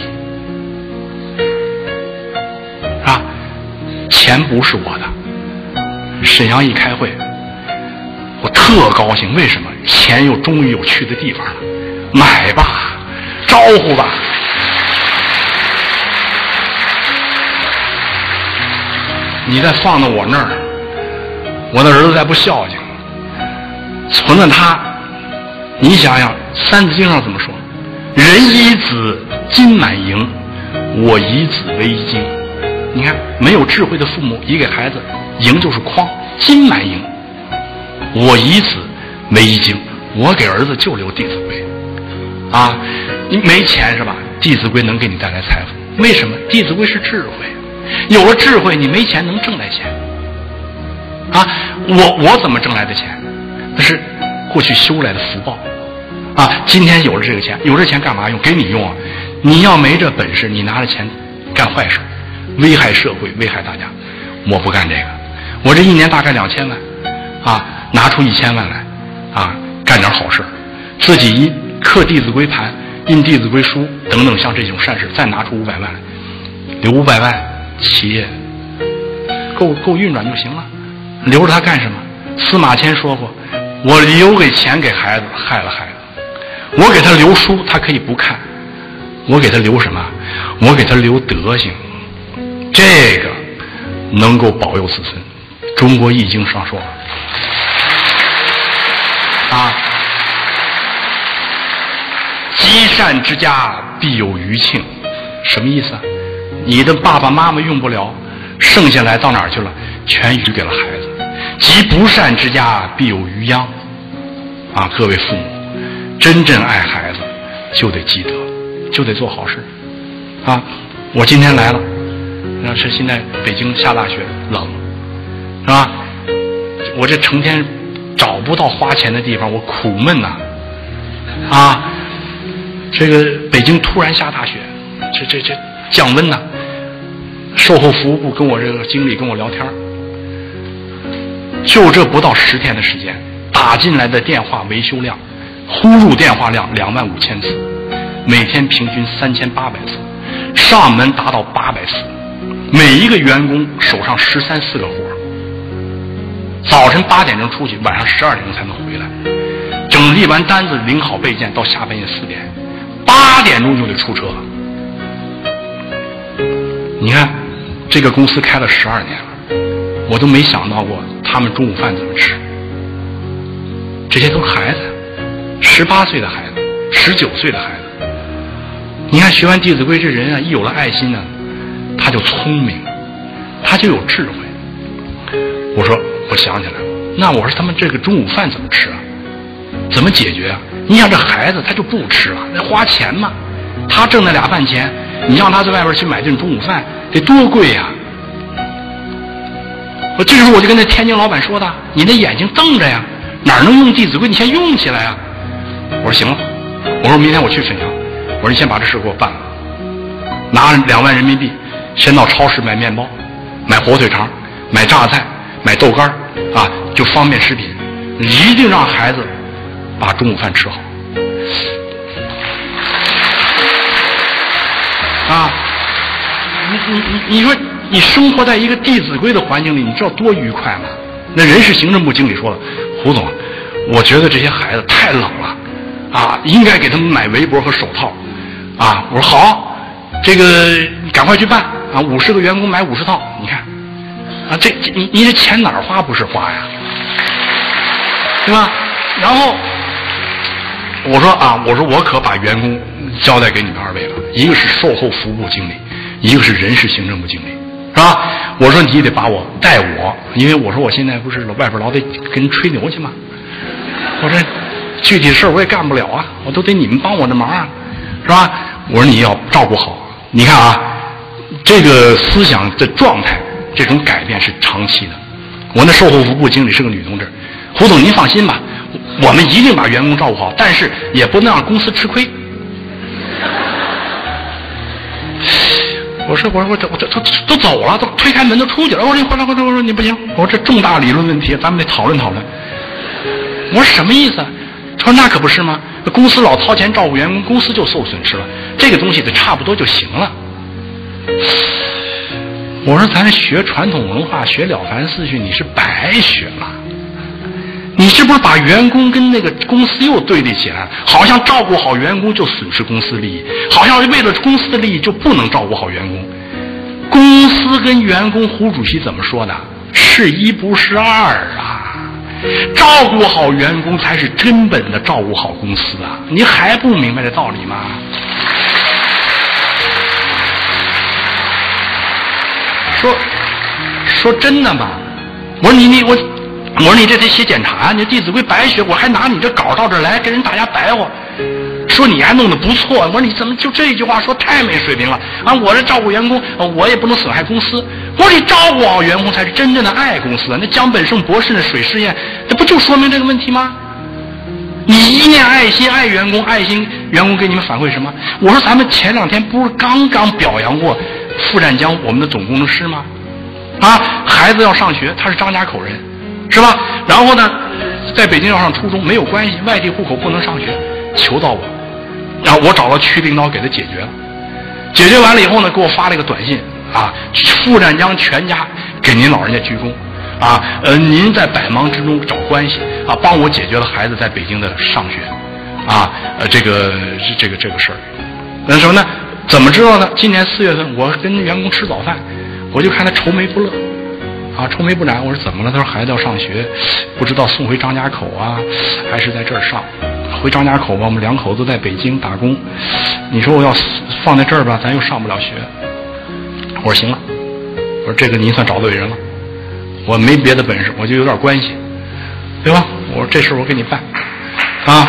啊！钱不是我的。沈阳一开会，我特高兴，为什么？钱又终于有去的地方了，买吧，招呼吧。你再放到我那儿，我的儿子再不孝敬，存了他，你想想《三字经》上怎么说？人以子金满盈，我以子为一金。你看，没有智慧的父母，一给孩子盈就是筐，金满盈。我以子为一经，我给儿子就留《弟子规》啊！你没钱是吧？《弟子规》能给你带来财富，为什么？《弟子规》是智慧，有了智慧，你没钱能挣来钱啊！我我怎么挣来的钱？那是过去修来的福报啊！今天有了这个钱，有这钱干嘛用？给你用啊！你要没这本事，你拿着钱干坏事，危害社会，危害大家。我不干这个，我这一年大概两千万啊，拿出一千万来啊，干点好事，自己一刻《弟子规》盘，印《弟子规》书等等，像这种善事，再拿出五百万来，留五百万，企业够够运转就行了。留着它干什么？司马迁说过，我留给钱给孩子，害了孩子；我给他留书，他可以不看；我给他留什么？我给他留德行，这个能够保佑子孙。中国易经上说啊，积善之家必有余庆，什么意思啊？你的爸爸妈妈用不了，剩下来到哪儿去了？全余给了孩子。积不善之家必有余殃啊！各位父母，真正爱孩子就得积德，就得做好事啊！我今天来了，那是现在北京下大雪，冷，是吧？我这成天找不到花钱的地方，我苦闷呐！啊，这个北京突然下大雪，这这这降温呐！售后服务部跟我这个经理跟我聊天，就这不到十天的时间，打进来的电话维修量呼入电话量两万五千次，每天平均三千八百次，上门达到八百次，每一个员工手上十三四个活，早晨八点钟出去，晚上十二点钟才能回来，整理完单子，领好备件，到下半夜四点，八点钟就得出车。你看，这个公司开了十二年了，我都没想到过他们中午饭怎么吃。这些都是孩子，十八岁的孩子，十九岁的孩子。你看学完《弟子规》这人啊，一有了爱心呢，他就聪明，他就有智慧。我说，我想起来了，那我说他们这个中午饭怎么吃啊？怎么解决啊？你想这孩子他就不吃了，那花钱嘛，他挣那俩饭钱，你让他在外边去买顿中午饭，得多贵呀！我这时候我就跟那天津老板说的，你那眼睛瞪着呀，哪能用《弟子规》？你先用起来呀！我说行了，我说明天我去沈阳，我说你先把这事给我办了，拿两万人民币，先到超市买面包，买火腿肠，买榨菜，买豆干啊，就方便食品，一定让孩子把中午饭吃好。啊，你你你你说你生活在一个《弟子规》的环境里，你知道多愉快吗？那人事行政部经理说了，胡总，我觉得这些孩子太冷了，啊，应该给他们买围脖和手套，啊，我说好，这个你赶快去办啊，五十个员工买五十套，你看，啊，这这你你这钱哪儿花不是花呀，对吧？然后我说啊，我说我可把员工交代给你们二位了，一个是售后服务部经理，一个是人事行政部经理，是吧？我说你得把我带我，因为我说我现在不是外边老得跟人吹牛去吗？我这具体事儿我也干不了啊，我都得你们帮我的忙啊，是吧？我说你要照顾好，你看啊，这个思想的状态，这种改变是长期的。我那售后服务部经理是个女同志，胡总您放心吧，我们一定把员工照顾好，但是也不能让公司吃亏。我说我说我这我这都都走了，都推开门都出去了。我说你回来回来，我说你不行，我说这重大理论问题，咱们得讨论讨论。我说什么意思啊？他说那可不是吗？公司老掏钱照顾员工，公司就受损失了，这个东西得差不多就行了。我说咱学传统文化，学了凡四训，你是白学了。你是不是把员工跟那个公司又对立起来了？好像照顾好员工就损失公司利益，好像为了公司的利益就不能照顾好员工。公司跟员工，胡主席怎么说的？是一不是二啊！照顾好员工才是根本的照顾好公司啊！你还不明白这道理吗？说说真的吗？我说你你我。我说你这得写检查啊！你《弟子规》白学，我还拿你这稿到这儿来跟人大家白话，说你还弄得不错。我说你怎么就这句话说太没水平了啊！我这照顾员工，我也不能损害公司。我说你照顾好员工才是真正的爱公司啊！那江本胜博士的水试验，这不就说明这个问题吗？你一念爱心爱员工，爱心员工给你们反馈什么？我说咱们前两天不是刚刚表扬过傅占江我们的总工程师吗？啊，孩子要上学，他是张家口人。是吧？然后呢，在北京要上初中没有关系，外地户口不能上学，求到我，然后我找到区领导给他解决了。解决完了以后呢，给我发了一个短信啊，傅占江全家给您老人家鞠躬啊，呃，您在百忙之中找关系啊，帮我解决了孩子在北京的上学啊，呃，这个这个这个事儿。那什么呢？怎么知道呢？今年四月份，我跟员工吃早饭，我就看他愁眉不乐。啊，愁眉不展。我说怎么了？他说孩子要上学，不知道送回张家口啊，还是在这儿上。回张家口吧，我们两口子在北京打工。你说我要放在这儿吧，咱又上不了学。我说行了，我说这个您算找对人了。我没别的本事，我就有点关系，对吧？我说这事我给你办，啊，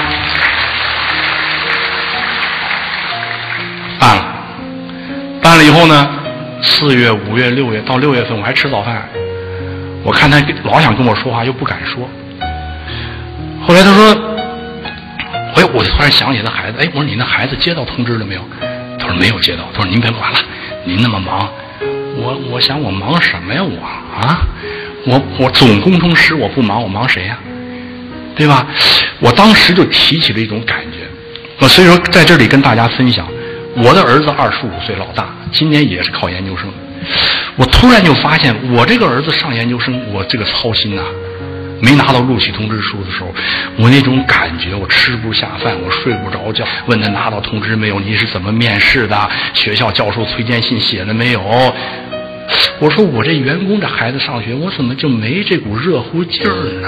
办了。办了以后呢，四月、五月、六月到六月份，我还吃早饭。我看他老想跟我说话，又不敢说。后来他说，哎，我突然想起他孩子，哎，我说你那孩子接到通知了没有？他说没有接到。他说您别管了，您那么忙，我我想我忙什么呀？我啊，我我总工程师我不忙，我忙谁呀？对吧？ 我当时就提起了一种感觉，我所以说在这里跟大家分享，我的儿子二十五岁，老大，今年也是考研究生。我突然就发现，我这个儿子上研究生，我这个操心呐、啊，没拿到录取通知书的时候，我那种感觉，我吃不下饭，我睡不着觉，问他拿到通知没有，你是怎么面试的，学校教授推荐信写了没有？我说我这员工这孩子上学，我怎么就没这股热乎劲儿呢？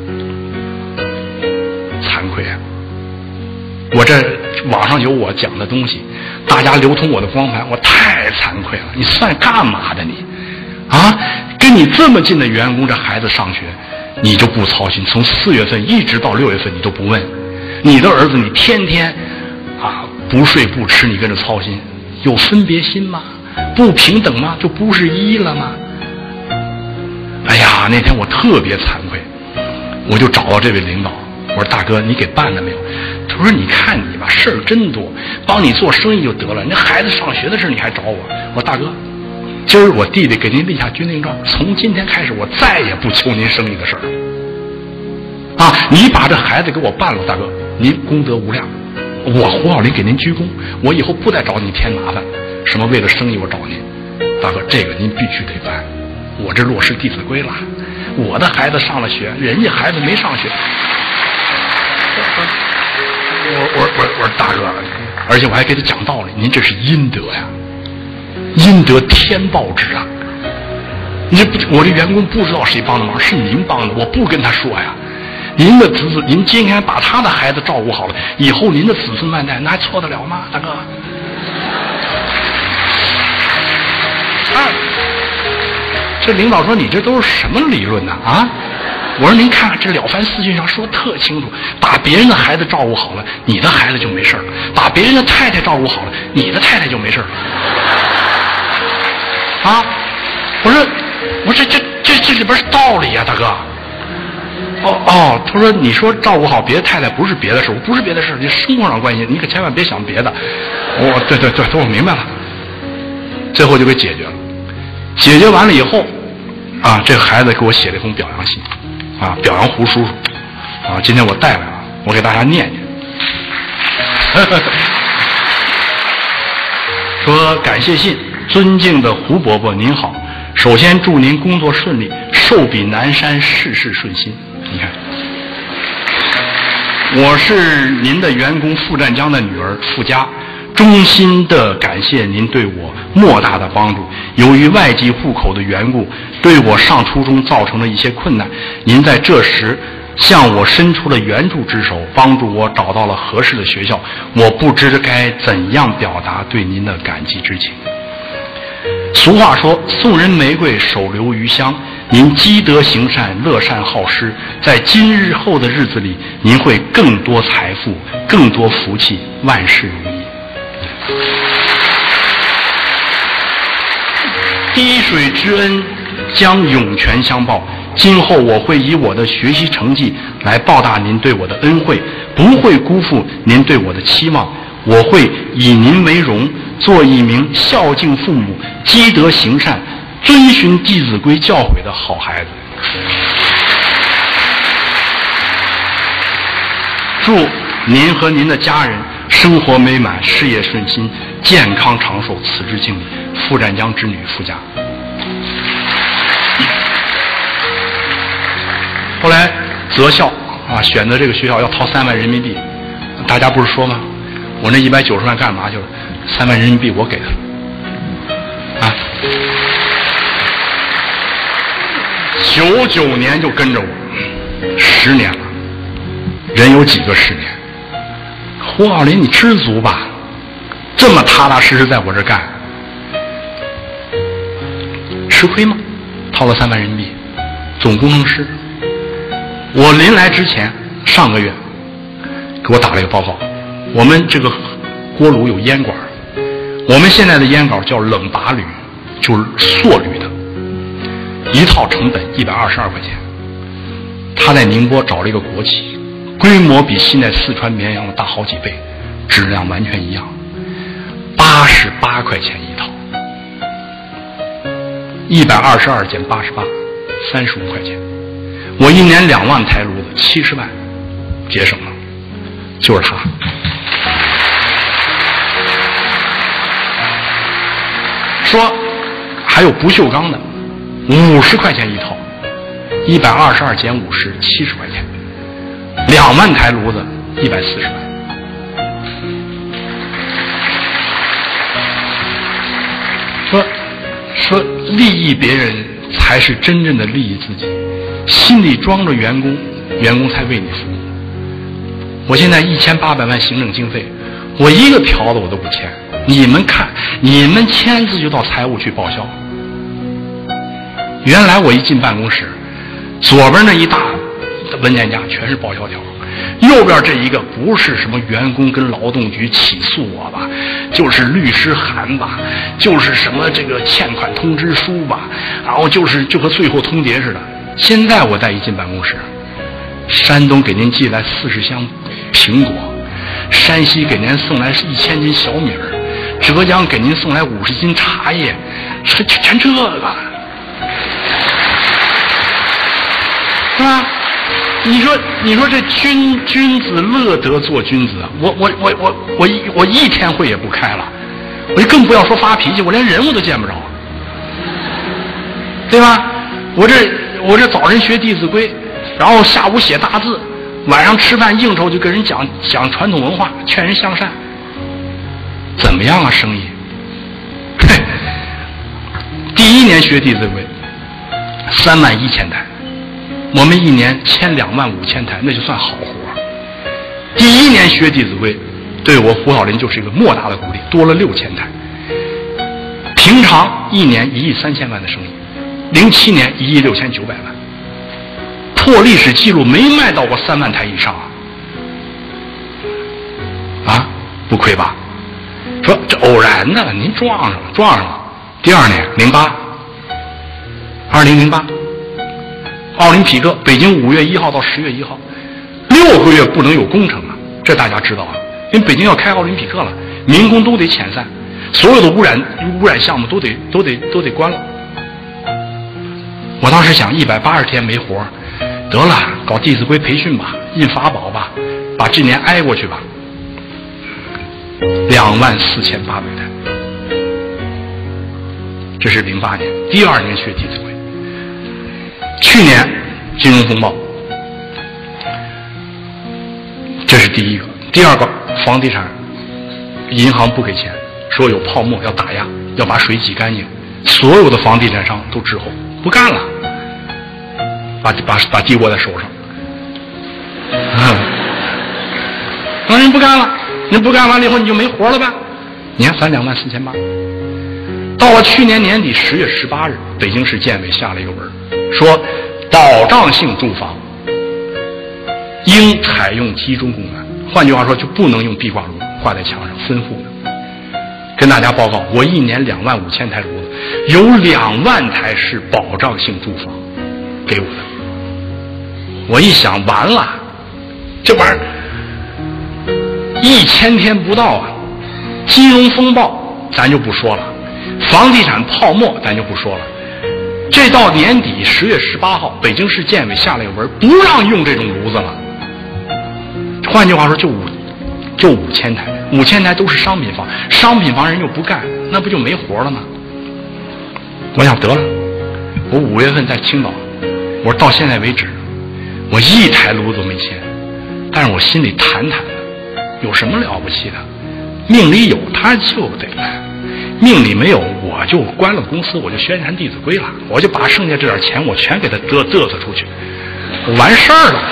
惭愧啊！我这网上有我讲的东西，大家流通我的光盘，我太惭愧了。你算干嘛的你？啊，跟你这么近的员工这孩子上学，你就不操心？从四月份一直到六月份，你都不问你的儿子，你天天啊不睡不吃，你跟着操心，有分别心吗？不平等吗？就不是一了吗？哎呀，那天我特别惭愧，我就找到这位领导，我说大哥，你给办了没有？他说你看你吧，事儿真多，帮你做生意就得了，那孩子上学的事你还找我？我说大哥，今儿我弟弟给您立下军令状，从今天开始我再也不求您生意的事儿啊！你把这孩子给我办了，大哥，您功德无量，我胡小林给您鞠躬，我以后不再找你添麻烦。什么为了生意我找您，大哥，这个您必须得办，我这落实《弟子规》了，我的孩子上了学，人家孩子没上学。我我我我说大哥，而且我还给他讲道理，您这是阴德呀，阴德天报之啊！你这不，我这员工不知道谁帮的忙，是您帮的，我不跟他说呀。您的子子，您今天把他的孩子照顾好了，以后您的子孙万代，那还错得了吗，大哥？啊！这领导说你这都是什么理论呢？啊！我说您看看这《了凡四训》上说特清楚，把别人的孩子照顾好了，你的孩子就没事了；把别人的太太照顾好了，你的太太就没事了。啊！我说，我说这这这这里边是道理呀、啊，大哥。哦哦，他说你说照顾好别的太太不是别的事，我不是别的事，你生活上关系，你可千万别想别的。我对对对，都我明白了。最后就给解决了。解决完了以后，啊，这个孩子给我写了一封表扬信，啊，表扬胡叔叔，啊，今天我带来了，我给大家念念。说感谢信，尊敬的胡伯伯您好，首先祝您工作顺利，寿比南山，事事顺心。你看，我是您的员工傅占江的女儿傅佳。衷心的感谢您对我莫大的帮助。由于外籍户口的缘故，对我上初中造成了一些困难，您在这时向我伸出了援助之手，帮助我找到了合适的学校。我不知该怎样表达对您的感激之情。俗话说，送人玫瑰，手留余香。您积德行善，乐善好施，在今日后的日子里，您会更多财富，更多福气，万事如意。滴水之恩将涌泉相报，今后我会以我的学习成绩来报答您对我的恩惠，不会辜负您对我的期望。我会以您为荣，做一名孝敬父母、积德行善、遵循《弟子规》教诲的好孩子。祝您和您的家人生活美满，事业顺心，健康长寿。此致敬礼，傅占江之女傅佳。后来择校啊，选择这个学校要掏三万人民币，大家不是说吗？我那一百九十万干嘛去了？三万人民币我给他啊。九九年就跟着我，十年了。人有几个十年？胡小林，你知足吧，这么踏踏实实在我这干，吃亏吗？掏了三万人民币，总工程师。我临来之前，上个月给我打了一个报告，我们这个锅炉有烟管，我们现在的烟管叫冷拔铝，就是塑铝的，一套成本一百二十二块钱。他在宁波找了一个国企，规模比现在四川绵阳的大好几倍，质量完全一样，八十八块钱一套，一百二十二减八十八，三十五块钱。我一年两万台炉子，七十万， 节省了，就是他。说还有不锈钢的，五十块钱一套，一百二十二减五十，七十块钱，两万台炉子，一百四十万。说说利益别人才是真正的利益自己，心里装着员工，员工才为你服务。我现在一千八百万行政经费，我一个条子我都不签，你们看，你们签字就到财务去报销。原来我一进办公室，左边那一大文件夹全是报销条，右边这一个不是什么员工跟劳动局起诉我吧，就是律师函吧，就是什么这个欠款通知书吧，然后就是就和最后通牒似的。现在我再一进办公室，山东给您寄来四十箱苹果，山西给您送来一千斤小米儿，浙江给您送来五十斤茶叶，全全这个，是吧？你说，你说这君君子乐得做君子，我我我我我一我一天会也不开了，我就更不要说发脾气，我连人物都见不着，对吧？我这我这早晨学《弟子规》，然后下午写大字，晚上吃饭应酬就跟人讲讲传统文化，劝人向善，怎么样啊生意？嘿，第一年学《弟子规》，三万一千台。我们一年签两万五千台，那就算好活。第一年学《弟子规》，对我胡小林就是一个莫大的鼓励，多了六千台。平常一年一亿三千万的生意，零七年一亿六千九百万，破历史记录，没卖到过三万台以上啊！啊，不亏吧？说这偶然的，您撞上了，撞上了。第二年零八，二零零八。奥林匹克，北京五月一号到十月一号，六个月不能有工程啊，这大家知道啊。因为北京要开奥林匹克了，民工都得遣散，所有的污染污染项目都得都得都得关了。我当时想，一百八十天没活，得了，搞《弟子规》培训吧，印法宝吧，把这年挨过去吧。两万四千八百台，这是零八年，第二年学《弟子规》。去年金融风暴，这是第一个。第二个，房地产银行不给钱，说有泡沫要打压，要把水挤干净，所有的房地产商都滞后不干了，把把把地握在手上。那您不干了，您不干完了以后你就没活了呗？你看咱两万四千八。到了去年年底十月十八日，北京市建委下了一个文，说保障性住房应采用集中供暖，换句话说就不能用壁挂炉挂在墙上分户的。跟大家报告，我一年两万五千台炉子，有两万台是保障性住房给我的。我一想，完了，这玩意儿一千天不到啊，金融风暴咱就不说了，房地产泡沫咱就不说了，这到年底十月十八号，北京市建委下了一个文，不让用这种炉子了。换句话说，就五就五千台，五千台都是商品房，商品房人又不干，那不就没活了吗？我想得了，我五月份在青岛，我说到现在为止，我一台炉子都没签，但是我心里坦坦的，有什么了不起的？命里有他就得来。命里没有，我就关了公司，我就宣传《弟子规》了，我就把剩下这点钱我全给他嘚嘚瑟出去，完事儿了。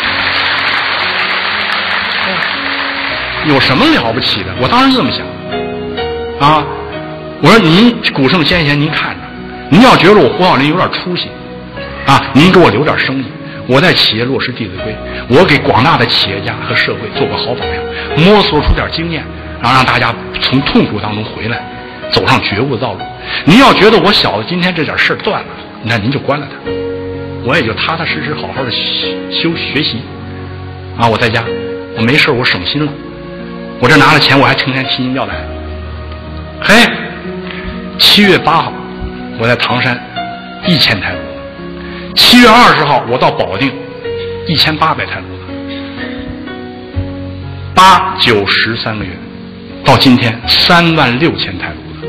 有什么了不起的？我当时这么想啊，我说您古圣先贤您看着，您要觉得我胡小林有点出息啊，您给我留点生意，我在企业落实《弟子规》，我给广大的企业家和社会做个好榜样，摸索出点经验，然后让大家从痛苦当中回来，走上觉悟的道路。您要觉得我小子今天这点事儿断了，那您就关了他，我也就踏踏实实好好的修学习啊。我在家，我没事我省心了，我这拿了钱我还成天提心吊胆。嘿，七月八号我在唐山一千台炉子，七月二十号我到保定一千八百台炉子， 八九十三个月，到今天三万六千台炉子。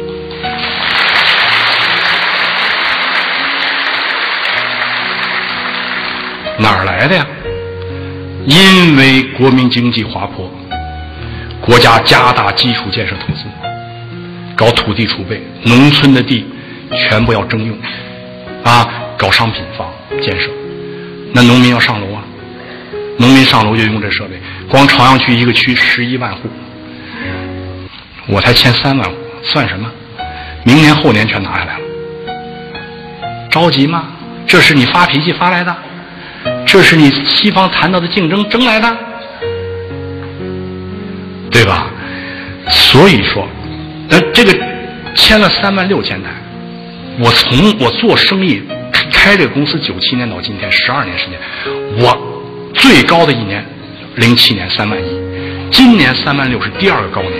哪儿来的呀？因为国民经济滑坡，国家加大基础建设投资，搞土地储备，农村的地全部要征用，啊，搞商品房建设。那农民要上楼啊，农民上楼就用这设备，光朝阳区一个区十一万户，我才签三万户，算什么？明年后年全拿下来了，着急吗？这是你发脾气发来的？这是你西方谈到的竞争争来的，对吧？所以说，呃，这个签了三万六千台，我从我做生意开这个公司九七年到今天十二年时间，我最高的一年零七年三万一，今年三万六是第二个高年。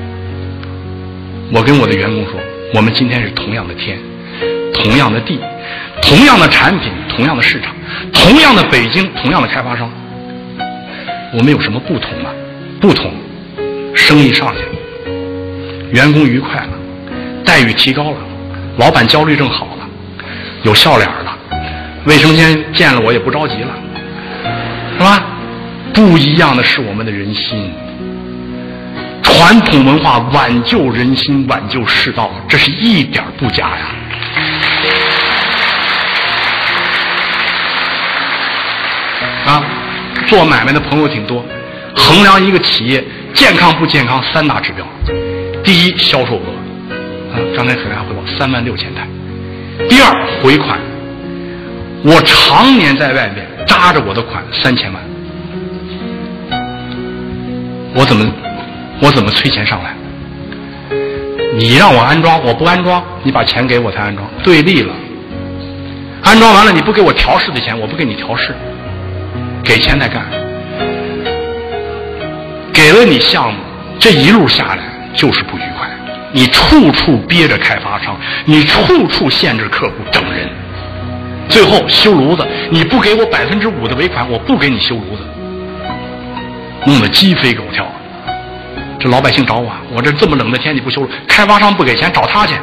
我跟我的员工说，我们今天是同样的天，同样的地，同样的产品，同样的市场，同样的北京，同样的开发商，我们有什么不同吗？不同，生意上去了，员工愉快了，待遇提高了，老板焦虑症好了，有笑脸了，卫生间见了我也不着急了，是吧？不一样的是我们的人心，传统文化挽救人心，挽救世道，这是一点不假呀。啊，做买卖的朋友挺多，衡量一个企业健康不健康三大指标：第一，销售额，啊，刚才给大家汇报三万六千台；第二，回款，我常年在外面扎着我的款三千万，我怎么我怎么催钱上来？你让我安装，我不安装，你把钱给我才安装，对立了。安装完了你不给我调试的钱，我不给你调试。给钱再干，给了你项目，这一路下来就是不愉快。你处处憋着开发商，你处处限制客户整人，最后修炉子，你不给我百分之五的尾款，我不给你修炉子，弄得鸡飞狗跳。这老百姓找我，我这这么冷的天你不修炉，开发商不给钱找他去，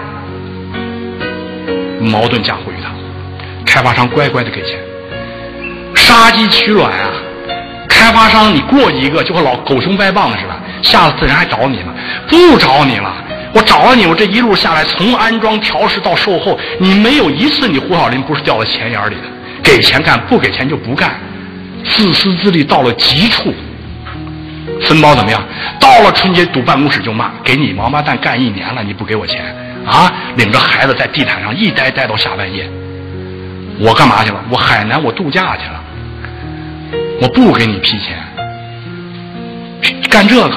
矛盾嫁祸于他，开发商乖乖的给钱。杀鸡取卵啊！开发商你过一个就和老狗熊掰棒子似的，下次人还找你吗？不找你了，我找了你，我这一路下来，从安装调试到售后，你没有一次你胡小林不是掉到钱眼里的。给钱干，不给钱就不干，自私自利到了极处。分包怎么样？到了春节堵办公室就骂，给你王八蛋干一年了，你不给我钱啊！领着孩子在地毯上一待待到下半夜。我干嘛去了？我海南我度假去了。我不给你批钱，干这个。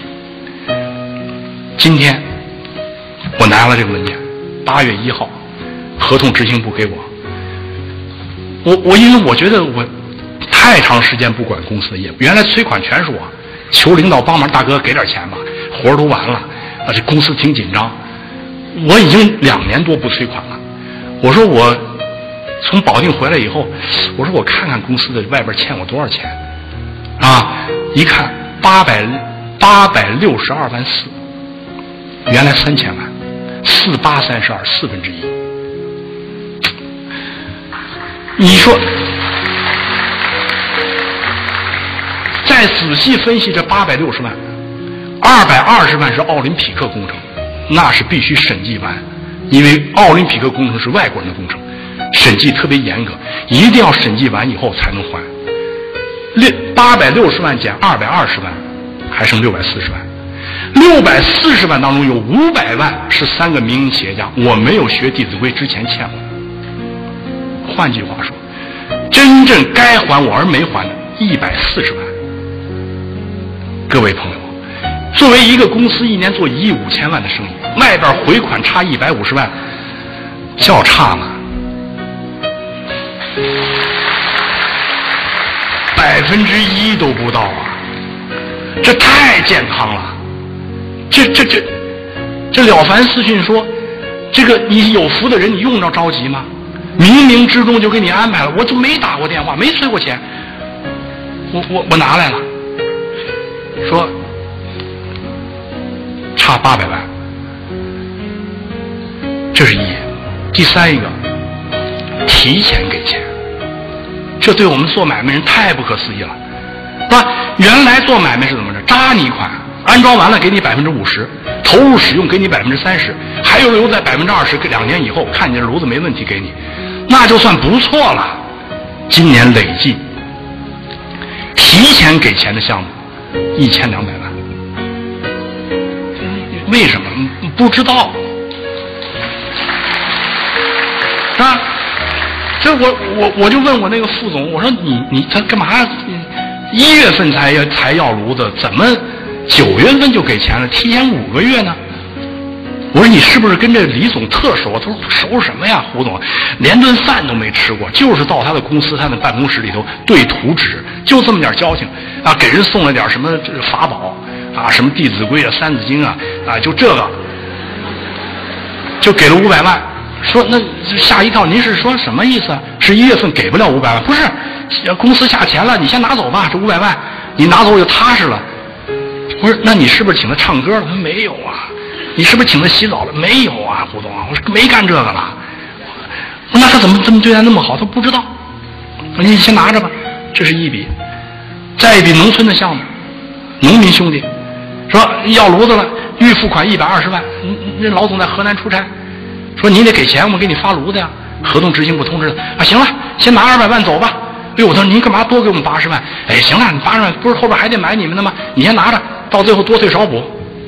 今天我拿了这个文件，八月一号，合同执行部给我。我我因为我觉得我太长时间不管公司的业务，原来催款全是我，求领导帮忙，大哥给点钱吧，活儿都完了，啊，这公司挺紧张。我已经两年多不催款了，我说我。从保定回来以后，我说我看看公司的外边欠我多少钱，啊，一看八百八百六十二万四，原来三千万，四八三十二四分之一。你说，再仔细分析这八百六十万，二百二十万是奥林匹克工程，那是必须审计完，因为奥林匹克工程是外国人的工程。审计特别严格，一定要审计完以后才能还。六八百六十万减二百二十万，还剩六百四十万。六百四十万当中有五百万是三个民营企业家，我没有学《弟子规》之前欠我。换句话说，真正该还我而没还的一百四十万。各位朋友，作为一个公司一年做一亿五千万的生意，外边回款差一百五十万，叫差吗？百分之一都不到啊！这太健康了。这这这这了凡四训说，这个你有福的人，你用着着急吗？冥冥之中就给你安排了，我就没打过电话，没催过钱，我我我拿来了，说差八百万，这是一。第三一个，提前给钱，这对我们做买卖人太不可思议了。那原来做买卖是怎么着？扎你一款，安装完了给你百分之五十，投入使用给你百分之三十，还有留在百分之二十，两年以后看你这炉子没问题给你，那就算不错了。今年累计提前给钱的项目一千两百万，为什么？不知道，是吧？这我我我就问我那个副总，我说你你他干嘛？一月份才要才要炉子，怎么九月份就给钱了？提前五个月呢？我说你是不是跟这李总特熟？他说熟什么呀，胡总，连顿饭都没吃过，就是到他的公司、他的办公室里头对图纸，就这么点交情啊，给人送了点什么法宝啊，什么《弟子规》啊、《三字经》啊，啊，就这个，就给了五百万。说那吓一跳，您是说什么意思啊？是一月份给不了五百万？不是，公司下钱了，你先拿走吧，这五百万你拿走我就踏实了。不是，那你是不是请他唱歌了？他说没有啊。你是不是请他洗澡了？没有啊，胡总，我说没干这个了。那他怎么这么对咱那么好？他不知道。你先拿着吧，这是一笔。再一笔农村的项目，农民兄弟说要炉子了，预付款一百二十万。那老总在河南出差，说你得给钱，我们给你发炉子呀。合同执行部通知啊，行了，先拿二百万走吧。哎呦，我说您干嘛多给我们八十万？哎，行了，你八十万不是后边还得买你们的吗？你先拿着，到最后多退少补。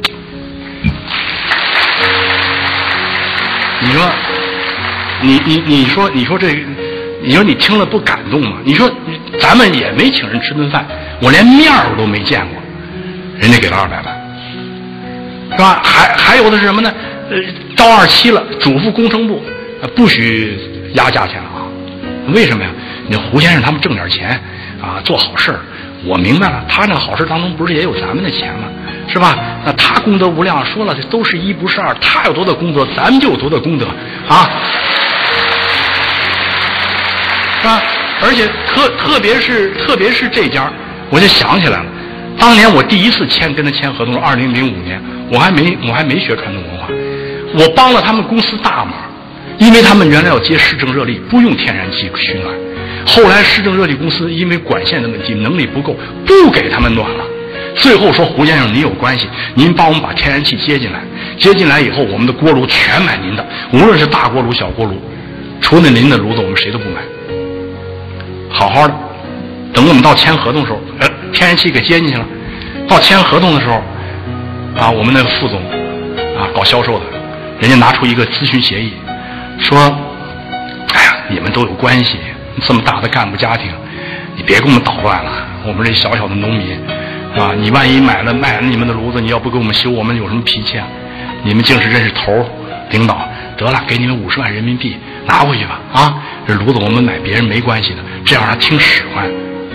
你说，你你你说你说这，你说你听了不感动吗？你说咱们也没请人吃顿饭，我连面我都没见过，人家给了二百万，是吧？还还有的是什么呢？呃，到二期了，嘱咐工程部，呃、不许压价钱了啊！为什么呀？你胡先生他们挣点钱啊，做好事。我明白了，他那个好事当中不是也有咱们的钱吗？是吧？那他功德无量，说了这都是一不是二，他有多大功德，咱们就有多大功德啊，是吧？而且特特别是特别是这家，我就想起来了，当年我第一次签跟他签合同是二零零五年，我还没我还没学传统文化，我帮了他们公司大忙，因为他们原来要接市政热力，不用天然气取暖。后来市政热力公司因为管线的问题能力不够，不给他们暖了。最后说胡先生您有关系，您帮我们把天然气接进来，接进来以后我们的锅炉全买您的，无论是大锅炉小锅炉，除了您的炉子我们谁都不买。好好的，等我们到签合同的时候，呃，天然气给接进去了。到签合同的时候，啊，我们那个副总啊搞销售的，人家拿出一个咨询协议，说，哎呀，你们都有关系。这么大的干部家庭，你别给我们捣乱了。我们这小小的农民，啊，你万一买了卖了你们的炉子，你要不给我们修，我们有什么脾气啊？你们竟是认识头领导，得了，给你们五十万人民币拿回去吧。啊，这炉子我们买别人没关系的，这样他听使唤。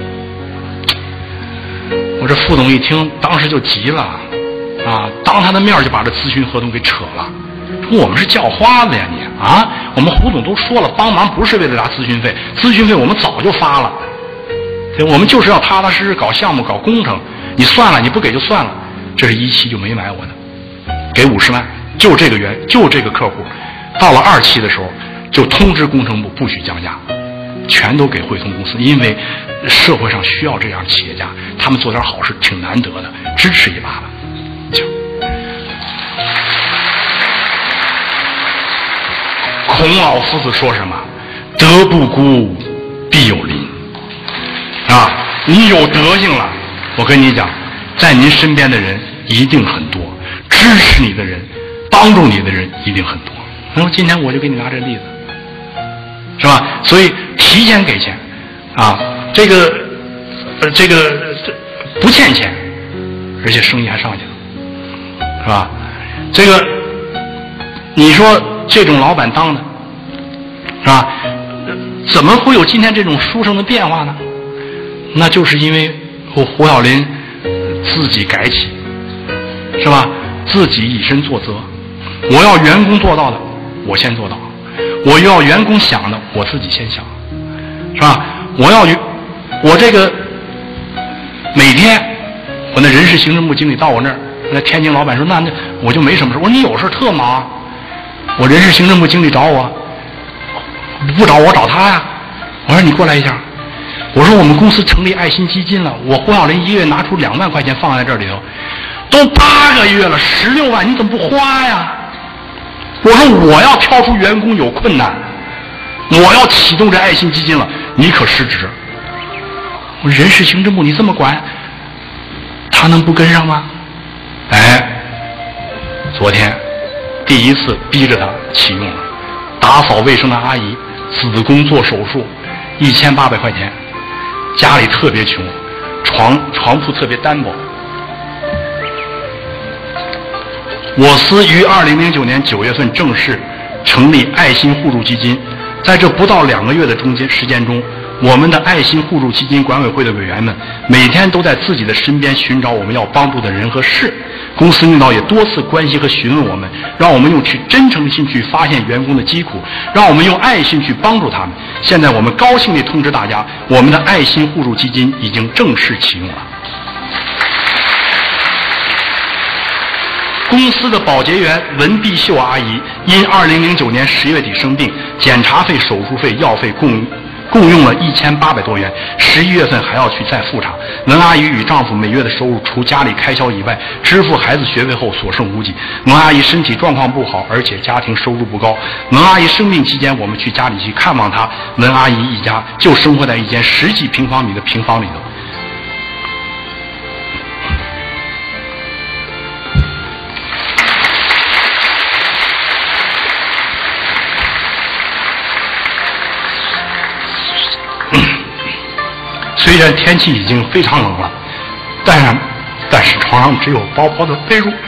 我这副总一听，当时就急了，啊，当他的面就把这咨询合同给扯了。说我们是叫花子呀你啊！我们胡总都说了，帮忙不是为了拿咨询费，咨询费我们早就发了，我们就是要踏踏实实搞项目、搞工程。你算了，你不给就算了。这是一期就没买我的，给五十万，就这个原就这个客户。到了二期的时候，就通知工程部不许降价，全都给汇通公司，因为社会上需要这样企业家，他们做点好事挺难得的，支持一把吧。就孔老夫子说什么？德不孤，必有邻。啊，你有德行了，我跟你讲，在您身边的人一定很多，支持你的人、帮助你的人一定很多。那么今天我就给你拿这例子，是吧？所以提前给钱，啊，这个，呃，这个不欠钱，而且生意还上去了，是吧？这个，你说这种老板当的，是吧？怎么会有今天这种书生的变化呢？那就是因为胡胡小林自己改起，是吧？自己以身作则。我要员工做到的，我先做到；我要员工想的，我自己先想，是吧？我要我这个每天我那人事行政部经理到我那儿那天津老板说那那我就没什么事。我说你有事特忙，我人事行政部经理找我，不找我找他呀。我说你过来一下。我说我们公司成立爱心基金了，我胡小林一个月拿出两万块钱放在这里头，都八个月了，十六万你怎么不花呀？我说我要挑出员工有困难，我要启动这爱心基金了，你可失职。我人事行政部你这么管，他能不跟上吗？哎，昨天第一次逼着他启用了，打扫卫生的阿姨子宫做手术，一千八百块钱，家里特别穷，床床铺特别单薄。我司于二零零九年九月份正式成立爱心互助基金，在这不到两个月的中间时间中，我们的爱心互助基金管委会的委员们每天都在自己的身边寻找我们要帮助的人和事。公司领导也多次关心和询问我们，让我们用去真诚心去发现员工的疾苦，让我们用爱心去帮助他们。现在我们高兴地通知大家，我们的爱心互助基金已经正式启用了。公司的保洁员文碧秀阿姨因二零零九年十月底生病，检查费、手术费、药费共共用了一千八百多元，十一月份还要去再复查。文阿姨与丈夫每月的收入除家里开销以外，支付孩子学费后所剩无几。文阿姨身体状况不好，而且家庭收入不高。文阿姨生病期间，我们去家里去看望她。文阿姨一家就生活在一间十几平方米的平房里头。虽然天气已经非常冷了，但是但是床上只有薄薄的被褥。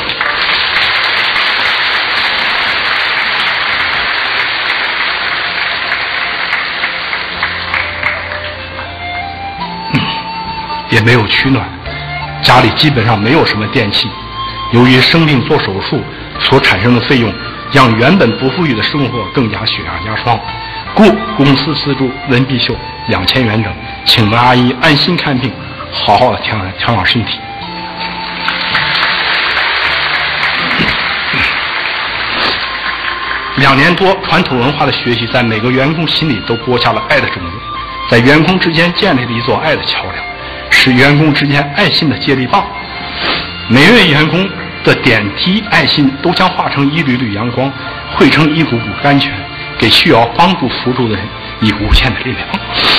嗯，也没有取暖，家里基本上没有什么电器。由于生病做手术所产生的费用，让原本不富裕的生活更加雪上加霜。故公司资助文碧秀两千元整，请文阿姨安心看病，好好的调养调养身体。两年多传统文化的学习，在每个员工心里都播下了爱的种子，在员工之间建立了一座爱的桥梁，是员工之间爱心的接力棒。每位员工的点滴爱心都将化成一缕缕阳光，汇成一股股甘泉，给需要帮助扶助的人以无限的力量。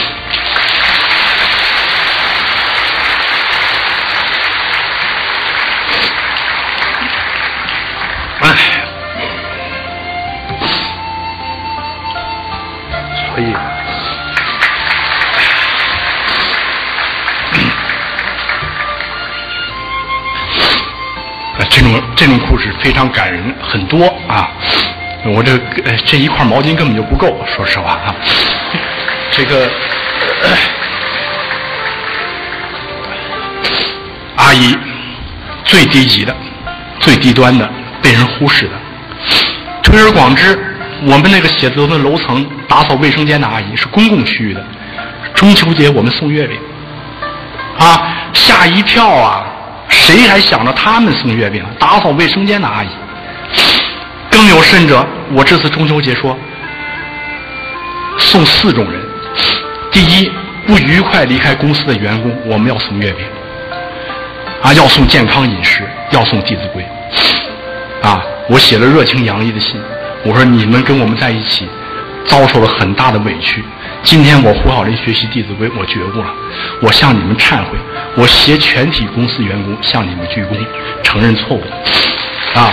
哎，所以，这种这种故事非常感人，很多啊。我这呃这一块毛巾根本就不够，说实话啊。这个、呃、阿姨最低级的、最低端的、被人忽视的。推而广之，我们那个写字楼的楼层打扫卫生间的阿姨是公共区域的，中秋节我们送月饼，啊，吓一跳啊！谁还想着他们送月饼？打扫卫生间的阿姨。更有甚者，我这次中秋节说送四种人：第一，不愉快离开公司的员工，我们要送月饼，啊，要送健康饮食，要送《弟子规》，啊，我写了热情洋溢的信，我说你们跟我们在一起，遭受了很大的委屈。今天我胡小林学习《弟子规》，我觉悟了，我向你们忏悔，我携全体公司员工向你们鞠躬，承认错误，啊。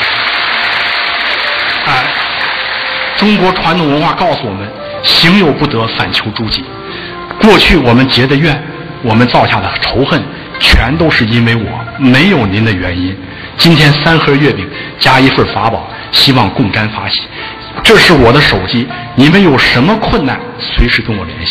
哎，中国传统文化告诉我们，行有不得，反求诸己。过去我们结的怨，我们造下的仇恨，全都是因为我，没有您的原因。今天三盒月饼加一份法宝，希望共沾法喜。这是我的手机，你们有什么困难，随时跟我联系。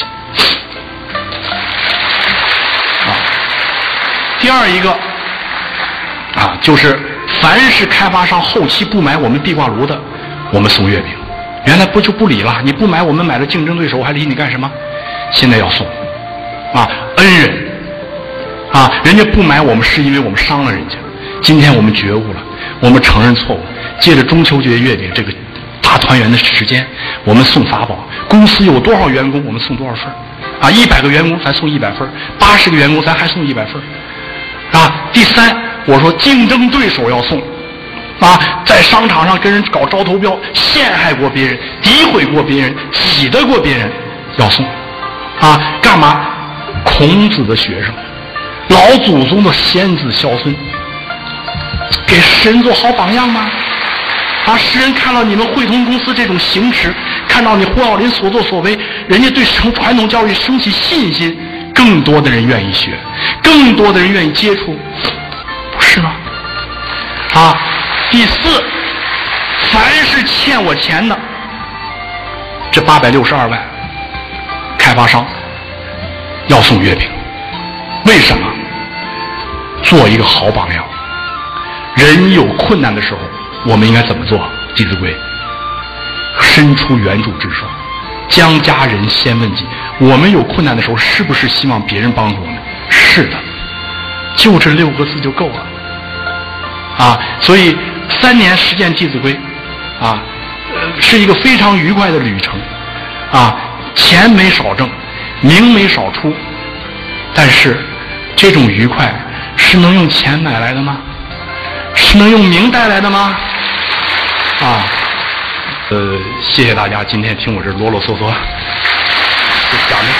啊，第二一个啊，就是凡是开发商后期不买我们壁挂炉的，我们送月饼。原来不就不理了，你不买我们买的竞争对手，还理你干什么？现在要送啊，恩人啊，人家不买我们是因为我们伤了人家， 今天我们觉悟了，我们承认错误，借着中秋节月饼这个大团圆的时间，我们送法宝。公司有多少员工，我们送多少份啊！一百个员工咱送一百份，八十个员工咱还送一百份啊！第三，我说竞争对手要送啊，在商场上跟人搞招投标，陷害过别人，诋毁过别人，挤得过别人，要送啊！干嘛？孔子的学生，老祖宗的先子孝孙，给世人做好榜样吗？啊！世人看到你们汇通公司这种行持，看到你胡耀林所作所为，人家对传统教育升起信心，更多的人愿意学，更多的人愿意接触，不是吗？啊！第四，凡是欠我钱的，这八百六十二万，开发商要送月饼，为什么？做一个好榜样。人有困难的时候，我们应该怎么做？《弟子规》伸出援助之手，将家人先问己。我们有困难的时候，是不是希望别人帮助我们？是的，就这六个字就够了啊！所以三年实践《弟子规》啊，呃，是一个非常愉快的旅程啊。钱没少挣，名没少出，但是这种愉快是能用钱买来的吗？是能用名带来的吗？啊，呃，谢谢大家今天听我这啰啰嗦嗦就讲的，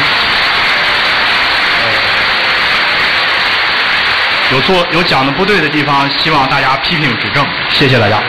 有做有讲的不对的地方，希望大家批评指正，谢谢大家。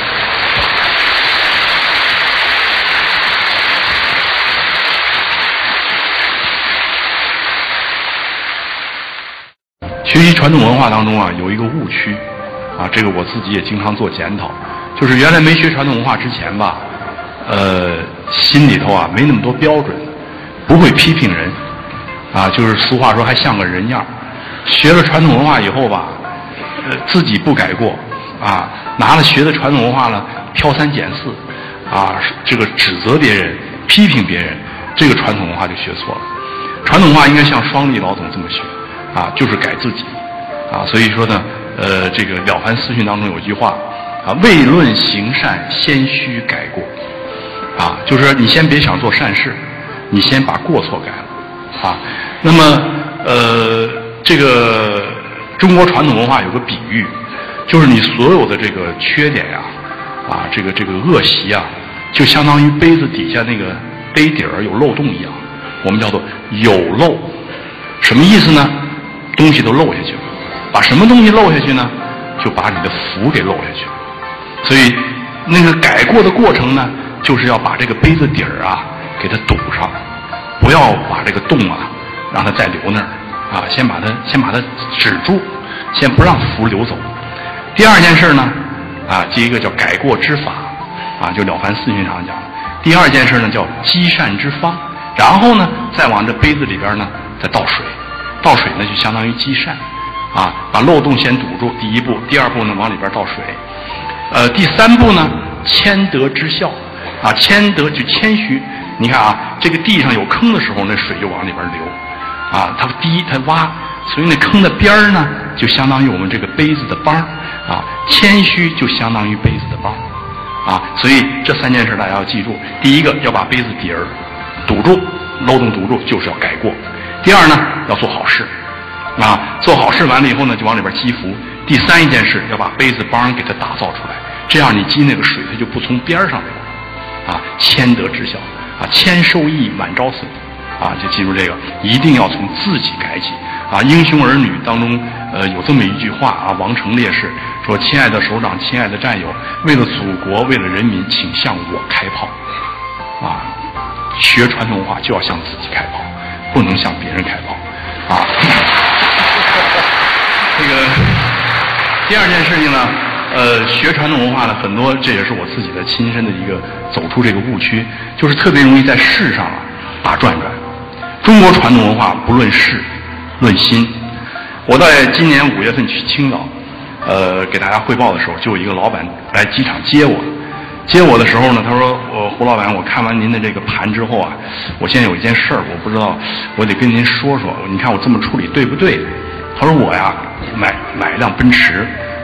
学习传统文化当中啊，有一个误区啊，这个我自己也经常做检讨，就是原来没学传统文化之前吧，呃，心里头啊没那么多标准，不会批评人，啊，就是俗话说还像个人样。学了传统文化以后吧，呃，自己不改过，啊，拿了学的传统文化呢挑三拣四，啊，这个指责别人、批评别人，这个传统文化就学错了。传统文化应该像双立老总这么学。啊，就是改自己，啊，所以说呢，呃，这个《了凡四训》当中有一句话，啊，未论行善，先须改过，啊，就是说你先别想做善事，你先把过错改了，啊，那么，呃，这个中国传统文化有个比喻，就是你所有的这个缺点呀，啊，这个这个恶习啊，就相当于杯子底下那个杯底儿有漏洞一样，我们叫做有漏，什么意思呢？东西都漏下去了，把什么东西漏下去呢？就把你的福给漏下去。所以那个改过的过程呢，就是要把这个杯子底儿啊给它堵上，不要把这个洞啊让它再留那儿啊，先把它先把它止住，先不让福流走。第二件事呢啊，第一个叫改过之法啊，就《了凡四训》上讲的。第二件事呢叫积善之方，然后呢再往这杯子里边呢再倒水。倒水呢就相当于积善，啊，把漏洞先堵住，第一步；第二步呢往里边倒水，呃，第三步呢谦德之孝，啊，谦德就谦虚。你看啊，这个地上有坑的时候，那水就往里边流，啊，它滴它挖，所以那坑的边儿呢就相当于我们这个杯子的帮，啊，谦虚就相当于杯子的帮，啊，所以这三件事大家要记住：第一个要把杯子底儿堵住，漏洞堵住，就是要改过。第二呢，要做好事，啊，做好事完了以后呢，就往里边积福。第三一件事，要把杯子帮给它打造出来，这样你积那个水，它就不从边上来了，啊，谦德之孝，啊，谦受益，满招损，啊，就记住这个，一定要从自己改起，啊，英雄儿女当中，呃，有这么一句话啊，王成烈士说：“亲爱的首长，亲爱的战友，为了祖国，为了人民，请向我开炮，啊，学传统文化就要向自己开炮。”不能向别人开炮，啊！这个第二件事情呢，呃，学传统文化呢，很多这也是我自己的亲身的一个走出这个误区，就是特别容易在事上啊打转转。中国传统文化不论事，论心。我在今年五月份去青岛，呃，给大家汇报的时候，就有一个老板来机场接我。接我的时候呢，他说：“我胡老板，我看完您的这个盘之后啊，我现在有一件事儿，我不知道，我得跟您说说。你看我这么处理对不对？”他说：“我呀，买买一辆奔驰，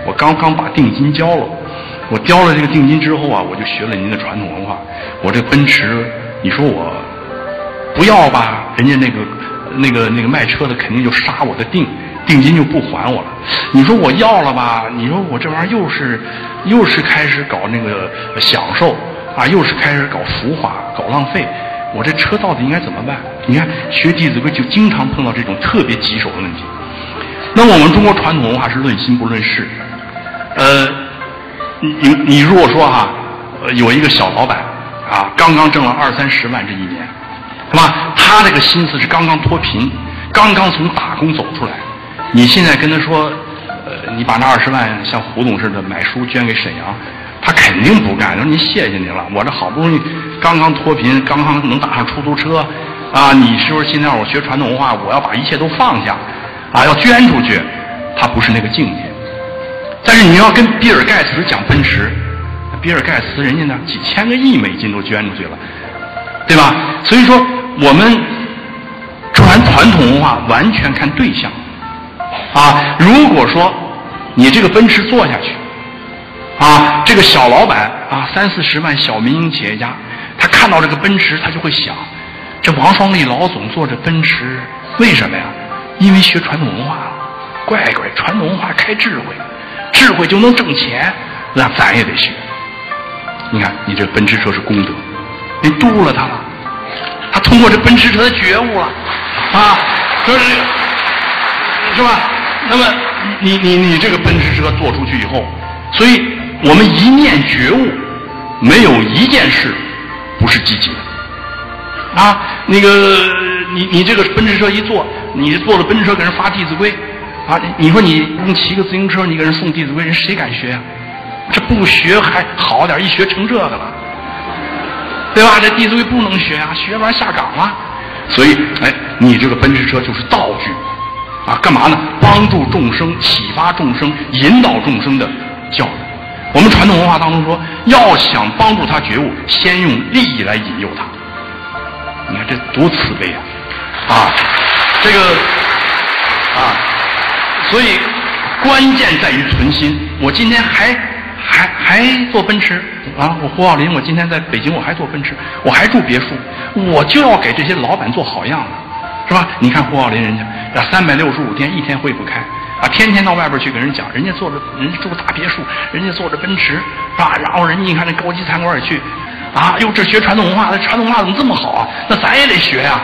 我刚刚把定金交了，我交了这个定金之后啊，我就学了您的传统文化。我这奔驰，你说我不要吧，人家那个那个那个卖车的肯定就杀我的定定金就不还我了。你说我要了吧，你说我这玩意儿又是又是开始搞那个享受啊，又是开始搞浮华搞浪费，我这车到底应该怎么办？你看学《弟子规》就经常碰到这种特别棘手的问题。那么我们中国传统文化是论心不论事，呃，你你如果说哈、呃，有一个小老板啊，刚刚挣了二三十万这一年，是吧？他这个心思是刚刚脱贫，刚刚从打工走出来。你现在跟他说，呃，你把那二十万像胡总似的买书捐给沈阳，他肯定不干。说您谢谢您了，我这好不容易刚刚脱贫，刚刚能打上出租车，啊，你是不是现在我学传统文化，我要把一切都放下，啊，要捐出去？他不是那个境界。但是你要跟比尔盖茨讲奔驰，比尔盖茨人家呢几千个亿美金都捐出去了，对吧？所以说我们传传统文化完全看对象啊。如果说你这个奔驰做下去啊，这个小老板啊，三四十万小民营企业家，他看到这个奔驰，他就会想，这王双利老总坐着奔驰，为什么呀？因为学传统文化了。乖乖，传统文化开智慧，智慧就能挣钱，那咱也得学。你看，你这奔驰车是功德，你度了他了，他通过这奔驰车的觉悟了，啊，说是是吧？那么你你你这个奔驰车做出去以后，所以我们一念觉悟，没有一件事不是积极的。啊，那个你你这个奔驰车一坐，你坐了奔驰车给人发《弟子规》。啊，你说你你骑个自行车，你给人送《弟子规》，人谁敢学呀、啊？这不学还好点，一学成这个了，对吧？这《弟子规》不能学啊，学完下岗了。所以，哎，你这个奔驰车就是道具，啊，干嘛呢？帮助众生、启发众生、引导众生的教育。我们传统文化当中说，要想帮助他觉悟，先用利益来引诱他。你看这多慈悲啊！啊，这个啊。所以关键在于存心。我今天还还还坐奔驰啊！我胡浩林，我今天在北京我还坐奔驰，我还住别墅，我就要给这些老板做好样子，是吧？你看胡浩林人家啊，三百六十五天一天会不开啊，天天到外边去给人讲，人家坐着人家住大别墅，人家坐着奔驰，是吧？然后人家你看那高级餐馆也去啊，哟，这学传统文化，这传统文化怎么这么好啊？那咱也得学呀、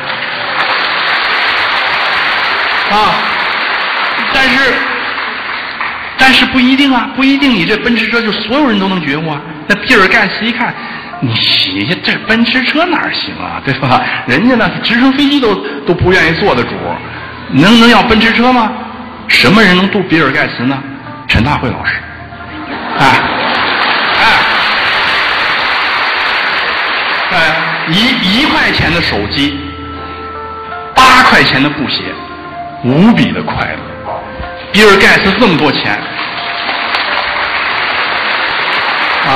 啊，啊。但是，但是不一定啊，不一定你这奔驰车就所有人都能觉悟啊。那比尔盖茨一看，你这奔驰车哪行啊，对吧？人家那直升飞机都都不愿意坐的主，能能要奔驰车吗？什么人能度比尔盖茨呢？陈大慧老师，哎哎哎，一一块钱的手机，八块钱的布鞋，无比的快乐。比尔盖茨这么多钱啊！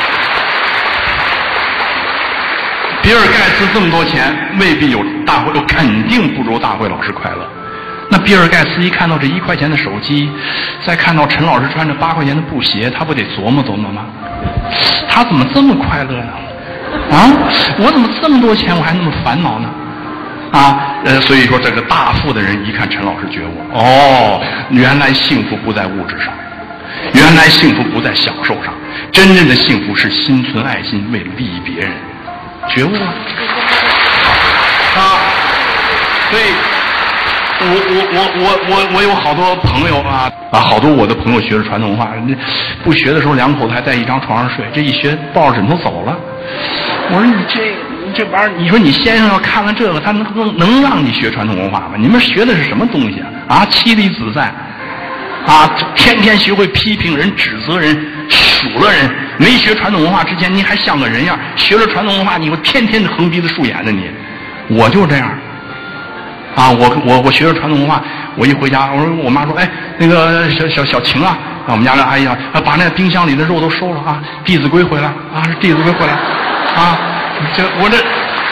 比尔盖茨这么多钱，未必有大会，肯定不如大会老师快乐。那比尔盖茨一看到这一块钱的手机，再看到陈老师穿着八块钱的布鞋，他不得琢磨琢磨吗？他怎么这么快乐呢？啊，我怎么这么多钱，我还那么烦恼呢？啊，呃，所以说这个大富的人一看陈老师觉悟，哦，原来幸福不在物质上，原来幸福不在享受上，真正的幸福是心存爱心，为了利益别人，觉悟了啊！所以，我我我我我我有好多朋友啊啊，好多我的朋友学了传统文化，不学的时候两口子还在一张床上睡，这一学抱着枕头走了。我说你这。这玩意儿，你说你先生要看了这个，他能能能让你学传统文化吗？你们学的是什么东西啊？啊，妻离子散，啊，天天学会批评人、指责人、数落人。没学传统文化之前，你还像个人样；学了传统文化，你会天天的横鼻子竖眼的你。我就这样，啊，我我我学了传统文化，我一回家，我说我妈说，哎，那个小小小晴啊，啊，我们家那阿姨啊，把那冰箱里的肉都收了啊，《弟子规》回来啊，是《弟子规》回来啊。这我这，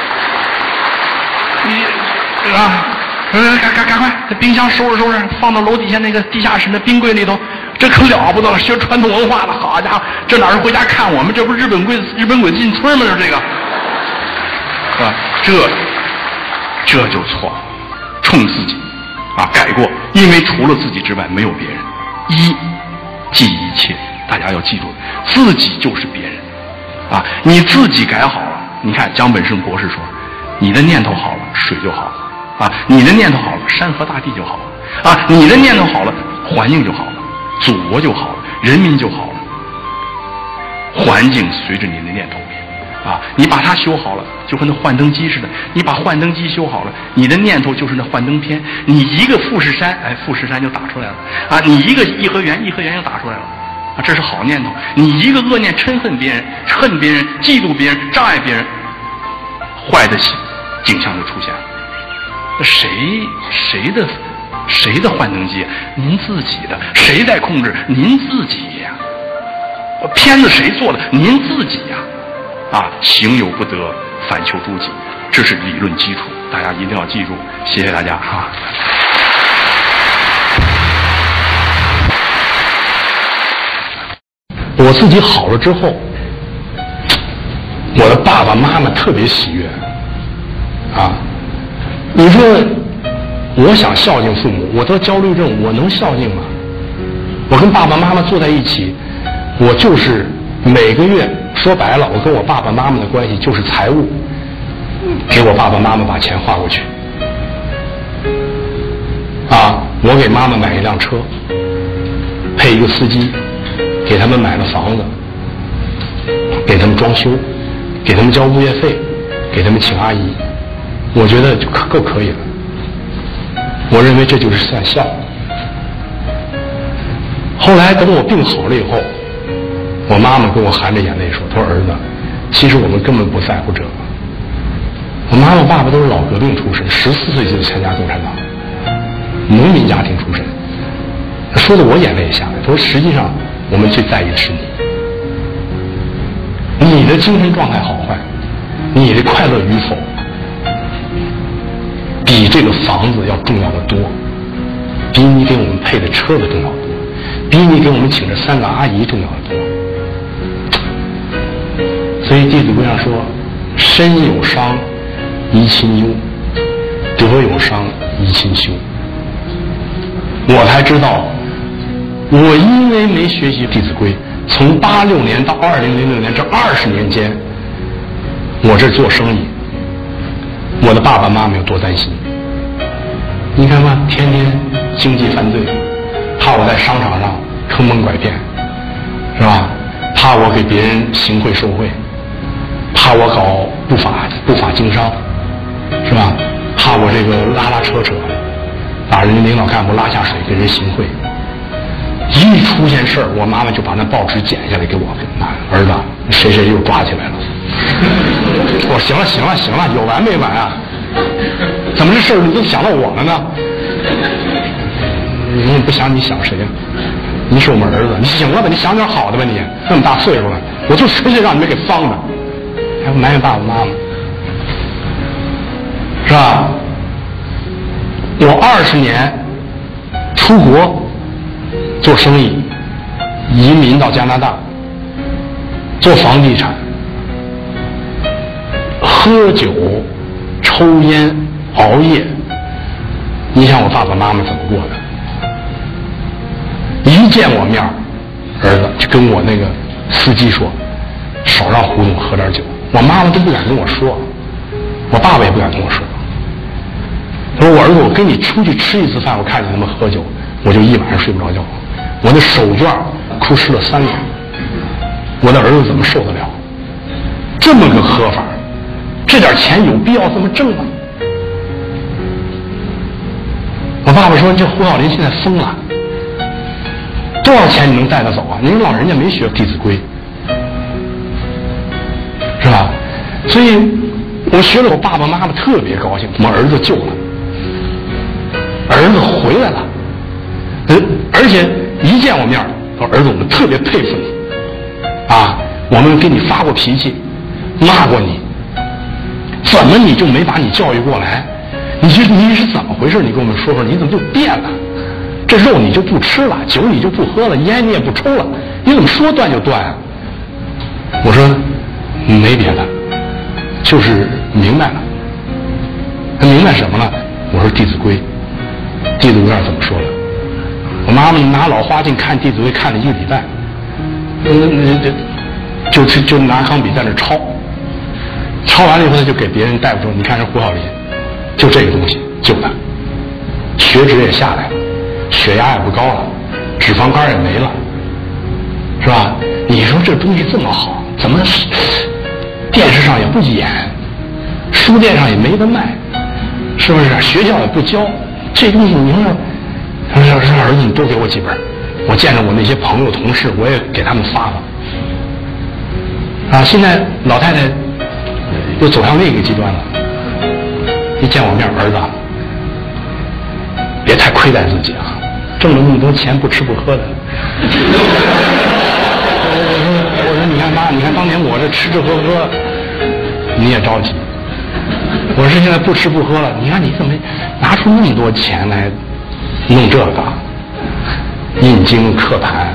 你啊，赶赶赶赶快，这冰箱收拾收拾，放到楼底下那个地下室那冰柜里头， 这可了不得了，学传统文化的，好家伙，这哪是回家看我们，这不是日本鬼日本鬼子进村吗？这这个，是吧？这这就错了，冲自己啊，改过，因为除了自己之外没有别人。一记一切，大家要记住，自己就是别人啊！你自己改好了，你看江本胜博士说，你的念头好了，水就好了啊；你的念头好了，山河大地就好了啊；你的念头好了，环境就好了。祖国就好了，人民就好了，环境随着你的念头变啊！你把它修好了，就和那幻灯机似的，你把幻灯机修好了，你的念头就是那幻灯片。你一个富士山，哎，富士山就打出来了啊！你一个颐和园，颐和园就打出来了啊！这是好念头。你一个恶念，嗔恨别人，恨别人，嫉妒别人，障碍别人，坏的景象就出现了。那谁谁的？谁的幻灯机？您自己的。谁在控制？您自己呀。片子谁做的？您自己呀。啊，行有不得，反求诸己，这是理论基础，大家一定要记住。谢谢大家哈。 我自己好了之后，我的爸爸妈妈特别喜悦。啊，你说。我想孝敬父母，我得焦虑症，我能孝敬吗？我跟爸爸妈妈坐在一起，我就是每个月，说白了，我跟我爸爸妈妈的关系就是财务，给我爸爸妈妈把钱花过去。啊，我给妈妈买一辆车，配一个司机，给他们买了房子，给他们装修，给他们交物业费，给他们请阿姨，我觉得就可够可以了。我认为这就是算孝。后来等我病好了以后，我妈妈跟我含着眼泪说：“她说儿子，其实我们根本不在乎这个。我妈妈爸爸都是老革命出身，十四岁就参加共产党，农民家庭出身。说的我眼泪也下来。她说实际上我们最在意的是你，你的精神状态好坏，你的快乐与否。”比这个房子要重要的多，比你给我们配的车子重要的多，比你给我们请的三个阿姨重要的多。所以《弟子规》上说：“身有伤，贻亲忧；德有伤，贻亲羞。”我才知道，我因为没学习《弟子规》，从八六年到二零零六年这二十年间，我这做生意，我的爸爸妈妈有多担心。你看吧，天天经济犯罪，怕我在商场上坑蒙拐骗，是吧？怕我给别人行贿受贿，怕我搞不法不法经商，是吧？怕我这个拉拉扯扯，把人家领导干部拉下水，给人行贿。一出现事儿，我妈妈就把那报纸剪下来给我看，儿子，谁谁又抓起来了。我说行了行了行了，有完没完啊？怎么这事儿你都想到我了呢？你不想你想谁呀？你是我们儿子，你醒了吧？你想点好的吧你，那么大岁数了，我就实际让你们给放的，还埋怨爸爸妈妈，是吧？我二十年出国做生意，移民到加拿大，做房地产，喝酒、抽烟、熬夜，你想我爸爸妈妈怎么过的？一见我面儿子就跟我那个司机说，少让胡总喝点酒。我妈妈都不敢跟我说，我爸爸也不敢跟我说。他说我儿子，我跟你出去吃一次饭，我看见他们喝酒，我就一晚上睡不着觉，我的手绢哭湿了三年，我的儿子怎么受得了？这么个喝法，这点钱有必要这么挣吗？我爸爸说，这胡小林现在疯了，多少钱你能带他走啊？您老人家没学《弟子规》，是吧？所以我学了，我爸爸妈妈特别高兴，我儿子救了，儿子回来了，而且一见我面，说儿子，我们特别佩服你啊，我们给你发过脾气，骂过你，怎么你就没把你教育过来？你这你是怎么回事？你跟我们说说，你怎么就变了？ 这肉你就不吃了，酒你就不喝了，烟你也不抽了，你怎么说断就断啊？我说没别的，就是明白了。他明白什么了？我说《弟子规》，《弟子规》上怎么说的？我妈妈拿老花镜看《弟子规》看了一个礼拜，嗯，就就就拿钢笔在那抄，抄完了以后呢，就给别人大夫说：“你看这胡小林，就这个东西救他，血脂也下来了，血压也不高了，脂肪肝也没了，是吧？你说这东西这么好，怎么电视上也不演，书店上也没得卖，是不是？学校也不教，这东西你说，他说说儿子你多给我几本，我见着我那些朋友同事，我也给他们发了。啊，现在老太太又走向另一个极端了，一见我面，儿子，别太亏待自己啊，挣了那么多钱不吃不喝的。我说你看妈，你看当年我这吃吃喝喝，你也着急。我是现在不吃不喝了，你看你怎么拿出那么多钱来弄这个印经刻盘，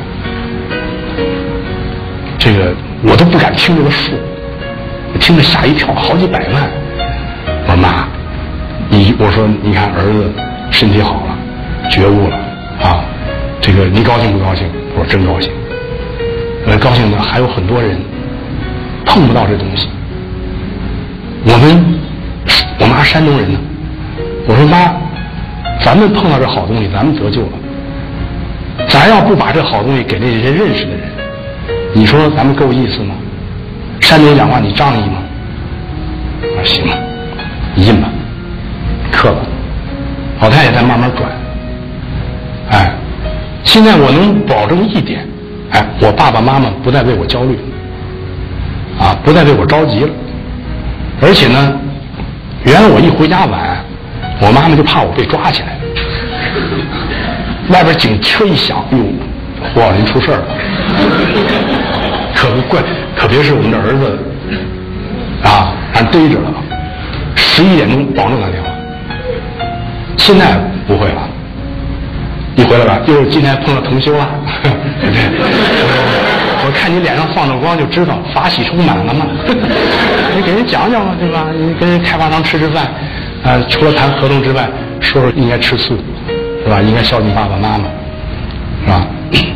这个我都不敢听这个数，我听着吓一跳，好几百万。我说妈，你我说你看儿子身体好了，觉悟了啊，这个你高兴不高兴？我说真高兴。我高兴的还有很多人碰不到这东西。我们我妈山东人呢，我说妈，咱们碰到这好东西，咱们得救了。咱要不把这好东西给那些认识的人，你说咱们够意思吗？山东讲话你仗义吗？我说行了，你印吧，刻吧。老太太在慢慢转。哎，现在我能保证一点，哎，我爸爸妈妈不再为我焦虑，啊，不再为我着急了。而且呢，原来我一回家晚，我妈妈就怕我被抓起来，外边警车一响，哟，胡小林出事儿了，可不怪，可别是我们的儿子啊，俺逮着了，十一点钟保证打电话。现在不会了，一回来吧，又是今天碰到同修了，对不对？我看你脸上放着光就知道法喜充满了嘛。你给人讲讲嘛，对吧？你跟人开发商吃吃饭，啊，除了谈合同之外，说说应该吃素，是吧？应该孝敬爸爸妈妈，是吧？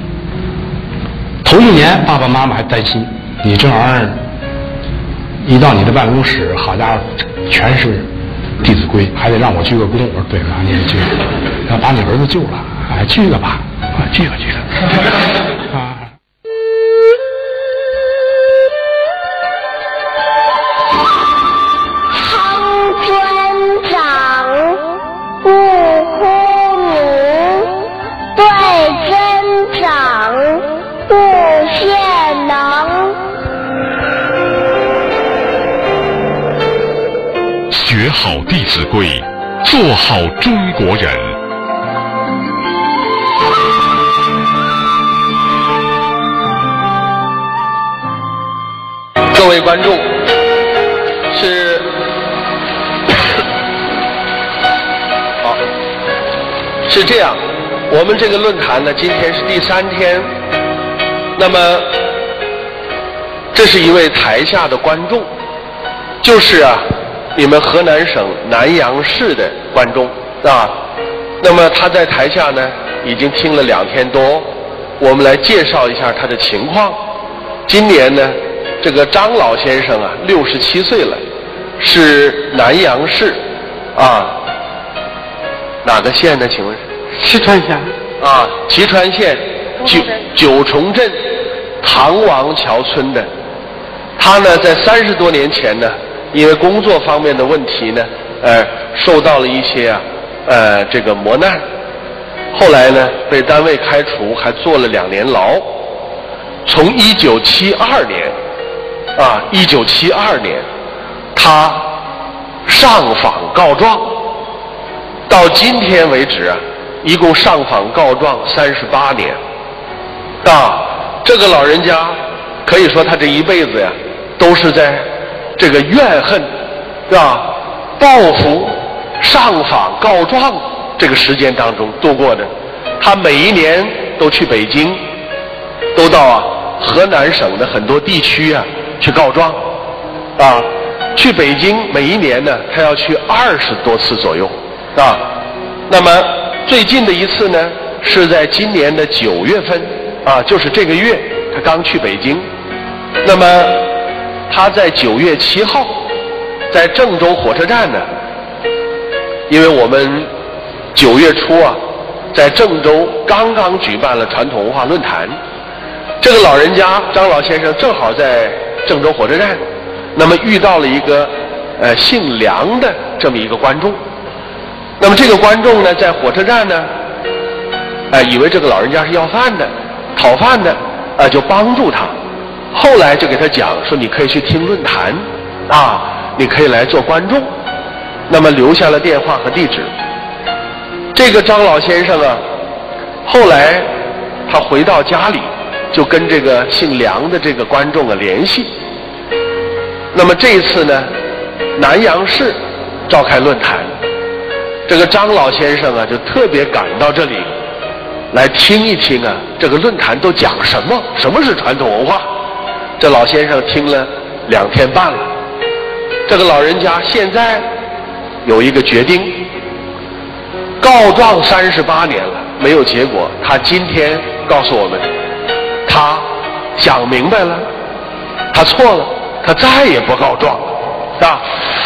头一年爸爸妈妈还担心，你这玩意儿一到你的办公室，好家伙，全是《弟子规》，还得让我鞠个躬。我说对，妈，你得鞠，要把你儿子救了，哎，鞠个吧，啊，鞠个鞠个，啊。 学好《弟子规》，做好中国人。 各位观众，是好，是这样，我们这个论坛呢，今天是第三天。那么，这是一位台下的观众，就是啊。你们河南省南阳市的观众啊，那么他在台下呢已经听了两天多，我们来介绍一下他的情况。今年呢，这个张老先生啊六十七岁了，是南阳市啊哪个县呢？请问？ 石川县啊，蕲川县九九重镇唐王桥村的。他呢在三十多年前呢，因为工作方面的问题呢，呃，受到了一些啊，呃，这个磨难，后来呢被单位开除，还坐了两年牢。从一九七二年，啊，一九七二年，他上访告状，到今天为止啊，一共上访告状三十八年。啊，这个老人家可以说他这一辈子呀，都是在这个怨恨，是吧？报复、上访、告状这个时间当中度过的。他他每一年都去北京，都到啊河南省的很多地区啊去告状，啊，去北京每一年呢，他要去二十多次左右，啊，那么最近的一次呢，是在今年的九月份，啊，就是这个月，他刚去北京，那么他在九月七号，在郑州火车站呢，因为我们九月初啊，在郑州刚刚举办了传统文化论坛，这个老人家张老先生正好在郑州火车站，那么遇到了一个呃姓梁的这么一个观众，那么这个观众呢，在火车站呢，哎、呃，以为这个老人家是要饭的、讨饭的，啊、呃，就帮助他。后来就给他讲说，你可以去听论坛，啊，你可以来做观众。那么留下了电话和地址。这个张老先生啊，后来他回到家里，就跟这个姓梁的这个观众啊联系。那么这一次呢，南阳市召开论坛，这个张老先生啊就特别赶到这里来听一听啊，这个论坛都讲什么？什么是传统文化？这老先生听了两天半了。这个老人家现在有一个决定，告状三十八年了没有结果，他今天告诉我们，他想明白了，他错了，他再也不告状了，啊。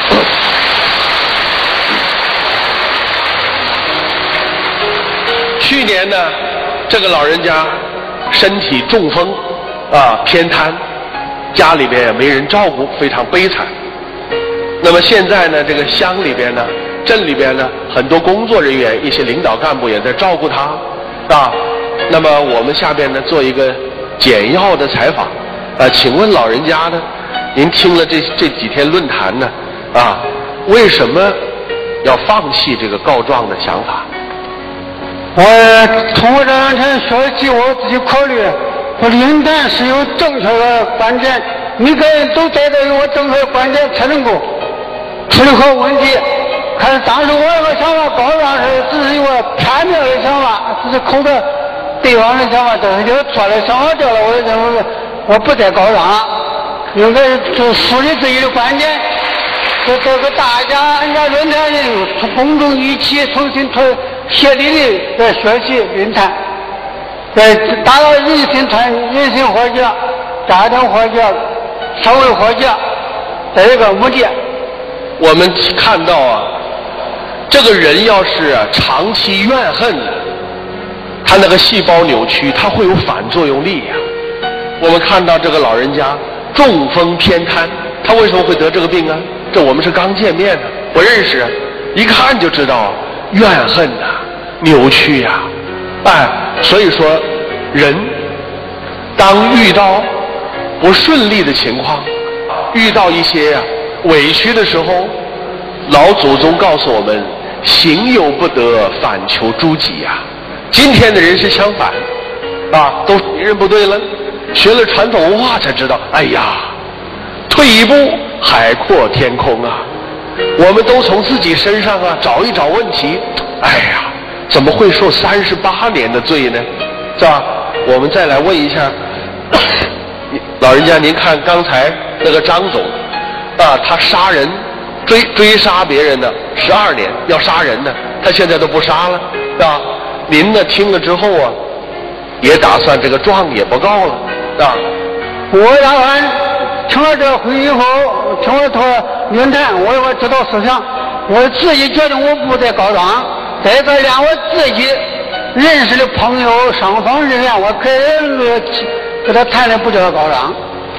去年呢，这个老人家身体中风啊，偏瘫，家里边也没人照顾，非常悲惨。那么现在呢，这个乡里边呢，镇里边呢，很多工作人员、一些领导干部也在照顾他，啊。那么我们下边呢做一个简要的采访，啊，请问老人家呢，您听了这这几天论坛呢，啊，为什么要放弃这个告状的想法？ 我通过这两天学习，我自己考虑，我论坛是有正确的观点，每个人都带着有正确的观点才能够处理好问题。可是当时我有个想法，告状是只是一个片面的想法，只是口的对方的想法，都是有错的想法掉了，我就认为我不再告状了，应该是树立自己的观点。这这个大家按照论坛人从公众一起同心团协力的在学习论坛，在达到人心团人心和谐、家庭和谐、社会和谐这一个目的。 我们看到啊，这个人要是啊长期怨恨，他那个细胞扭曲，他会有反作用力呀、啊。我们看到这个老人家中风偏瘫，他为什么会得这个病啊？这我们是刚见面的，不认识，一看就知道怨恨呐、啊、扭曲呀、啊，哎，所以说人当遇到不顺利的情况，遇到一些呀、啊、委屈的时候，老祖宗告诉我们，行有不得，反求诸己呀、啊。今天的人是相反，啊，都别人不对了，学了传统文化才知道，哎呀，退一步海阔天空啊！我们都从自己身上啊找一找问题。哎呀，怎么会受三十八年的罪呢？是吧？我们再来问一下，老人家，您看刚才那个张总啊，他杀人追追杀别人的十二年，要杀人呢，他现在都不杀了，是吧？您呢听了之后啊，也打算这个状也不告了，是吧？ 我打算听了这会以后，听了他论坛，我我知道思想，我自己决定我不再告状，再一个连我自己认识的朋友、双方人员，我可以跟他谈的不叫他告状。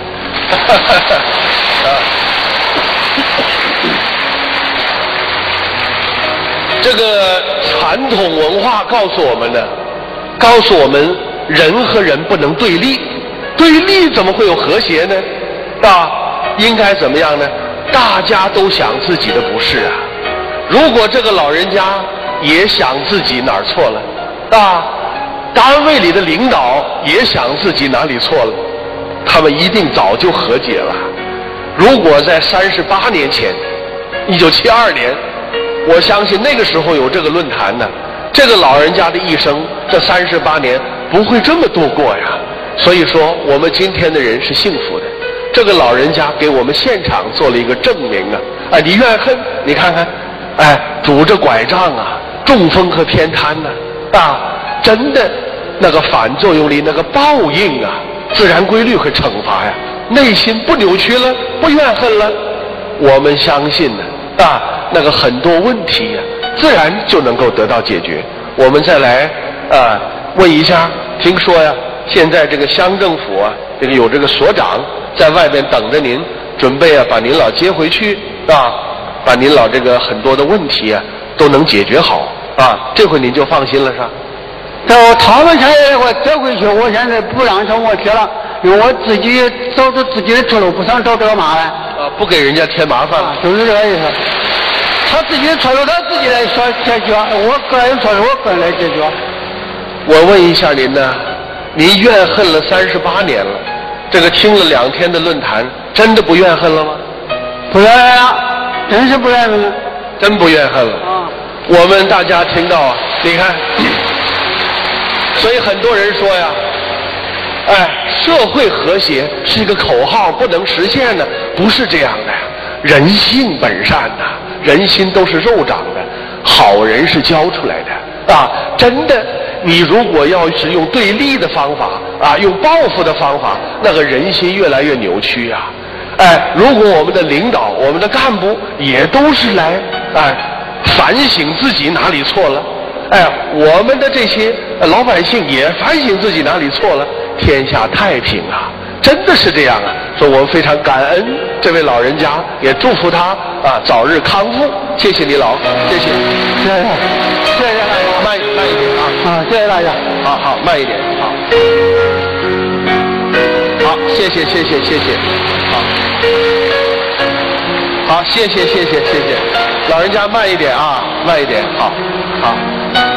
这个传统文化告诉我们呢，告诉我们人和人不能对立，对立怎么会有和谐呢？啊，应该怎么样呢？大家都想自己的不是啊。如果这个老人家也想自己哪儿错了，啊，单位里的领导也想自己哪里错了，他们一定早就和解了。如果在三十八年前，一九七二年，我相信那个时候有这个论坛呢， 这个老人家的一生，这三十八年不会这么度过呀。所以说，我们今天的人是幸福的。这个老人家给我们现场做了一个证明啊！哎，你怨恨，你看看，哎，拄着拐杖啊，中风和偏瘫呐、啊，啊，真的那个反作用力，那个报应啊，自然规律和惩罚呀，内心不扭曲了，不怨恨了，我们相信呢，啊，那个很多问题呀、啊，自然就能够得到解决。我们再来啊，问一下，听说呀，现在这个乡政府啊，这个有这个所长在外边等着您，准备啊把您老接回去啊，把您老这个很多的问题啊都能解决好啊，这回您就放心了是吧？ 到他们现在我接回去，我现在不让上我接了，因为我自己找着自己的出路，不想找这个麻烦。 啊，不给人家添麻烦了、啊， 就是这个意思。他自己的错误他自己来说解决，我个人错误我个人来解决。 我问一下您呢，您怨恨了三十八年了，这个听了两天的论坛，真的不怨恨了吗？ 不怨恨了，真是不怨恨了， 真不怨恨了。啊，我们大家听到啊，你看，所以很多人说呀，哎，社会和谐是一个口号，不能实现的，不是这样的。人性本善呐、啊，人心都是肉长的，好人是教出来的啊！真的，你如果要是用对立的方法啊，用报复的方法，那个人心越来越扭曲啊！哎，如果我们的领导、我们的干部也都是来哎反省自己哪里错了，哎，我们的这些老百姓也反省自己哪里错了，天下太平啊！真的是这样啊！说我们非常感恩这位老人家，也祝福他啊早日康复。谢谢你老，谢谢， 谢谢，谢谢大家， 慢慢一点啊！ 啊，谢谢大家， 好好慢一点，好，好，谢谢谢谢谢谢，好，好，谢谢谢谢谢谢，老人家慢一点啊，慢一点，好，好。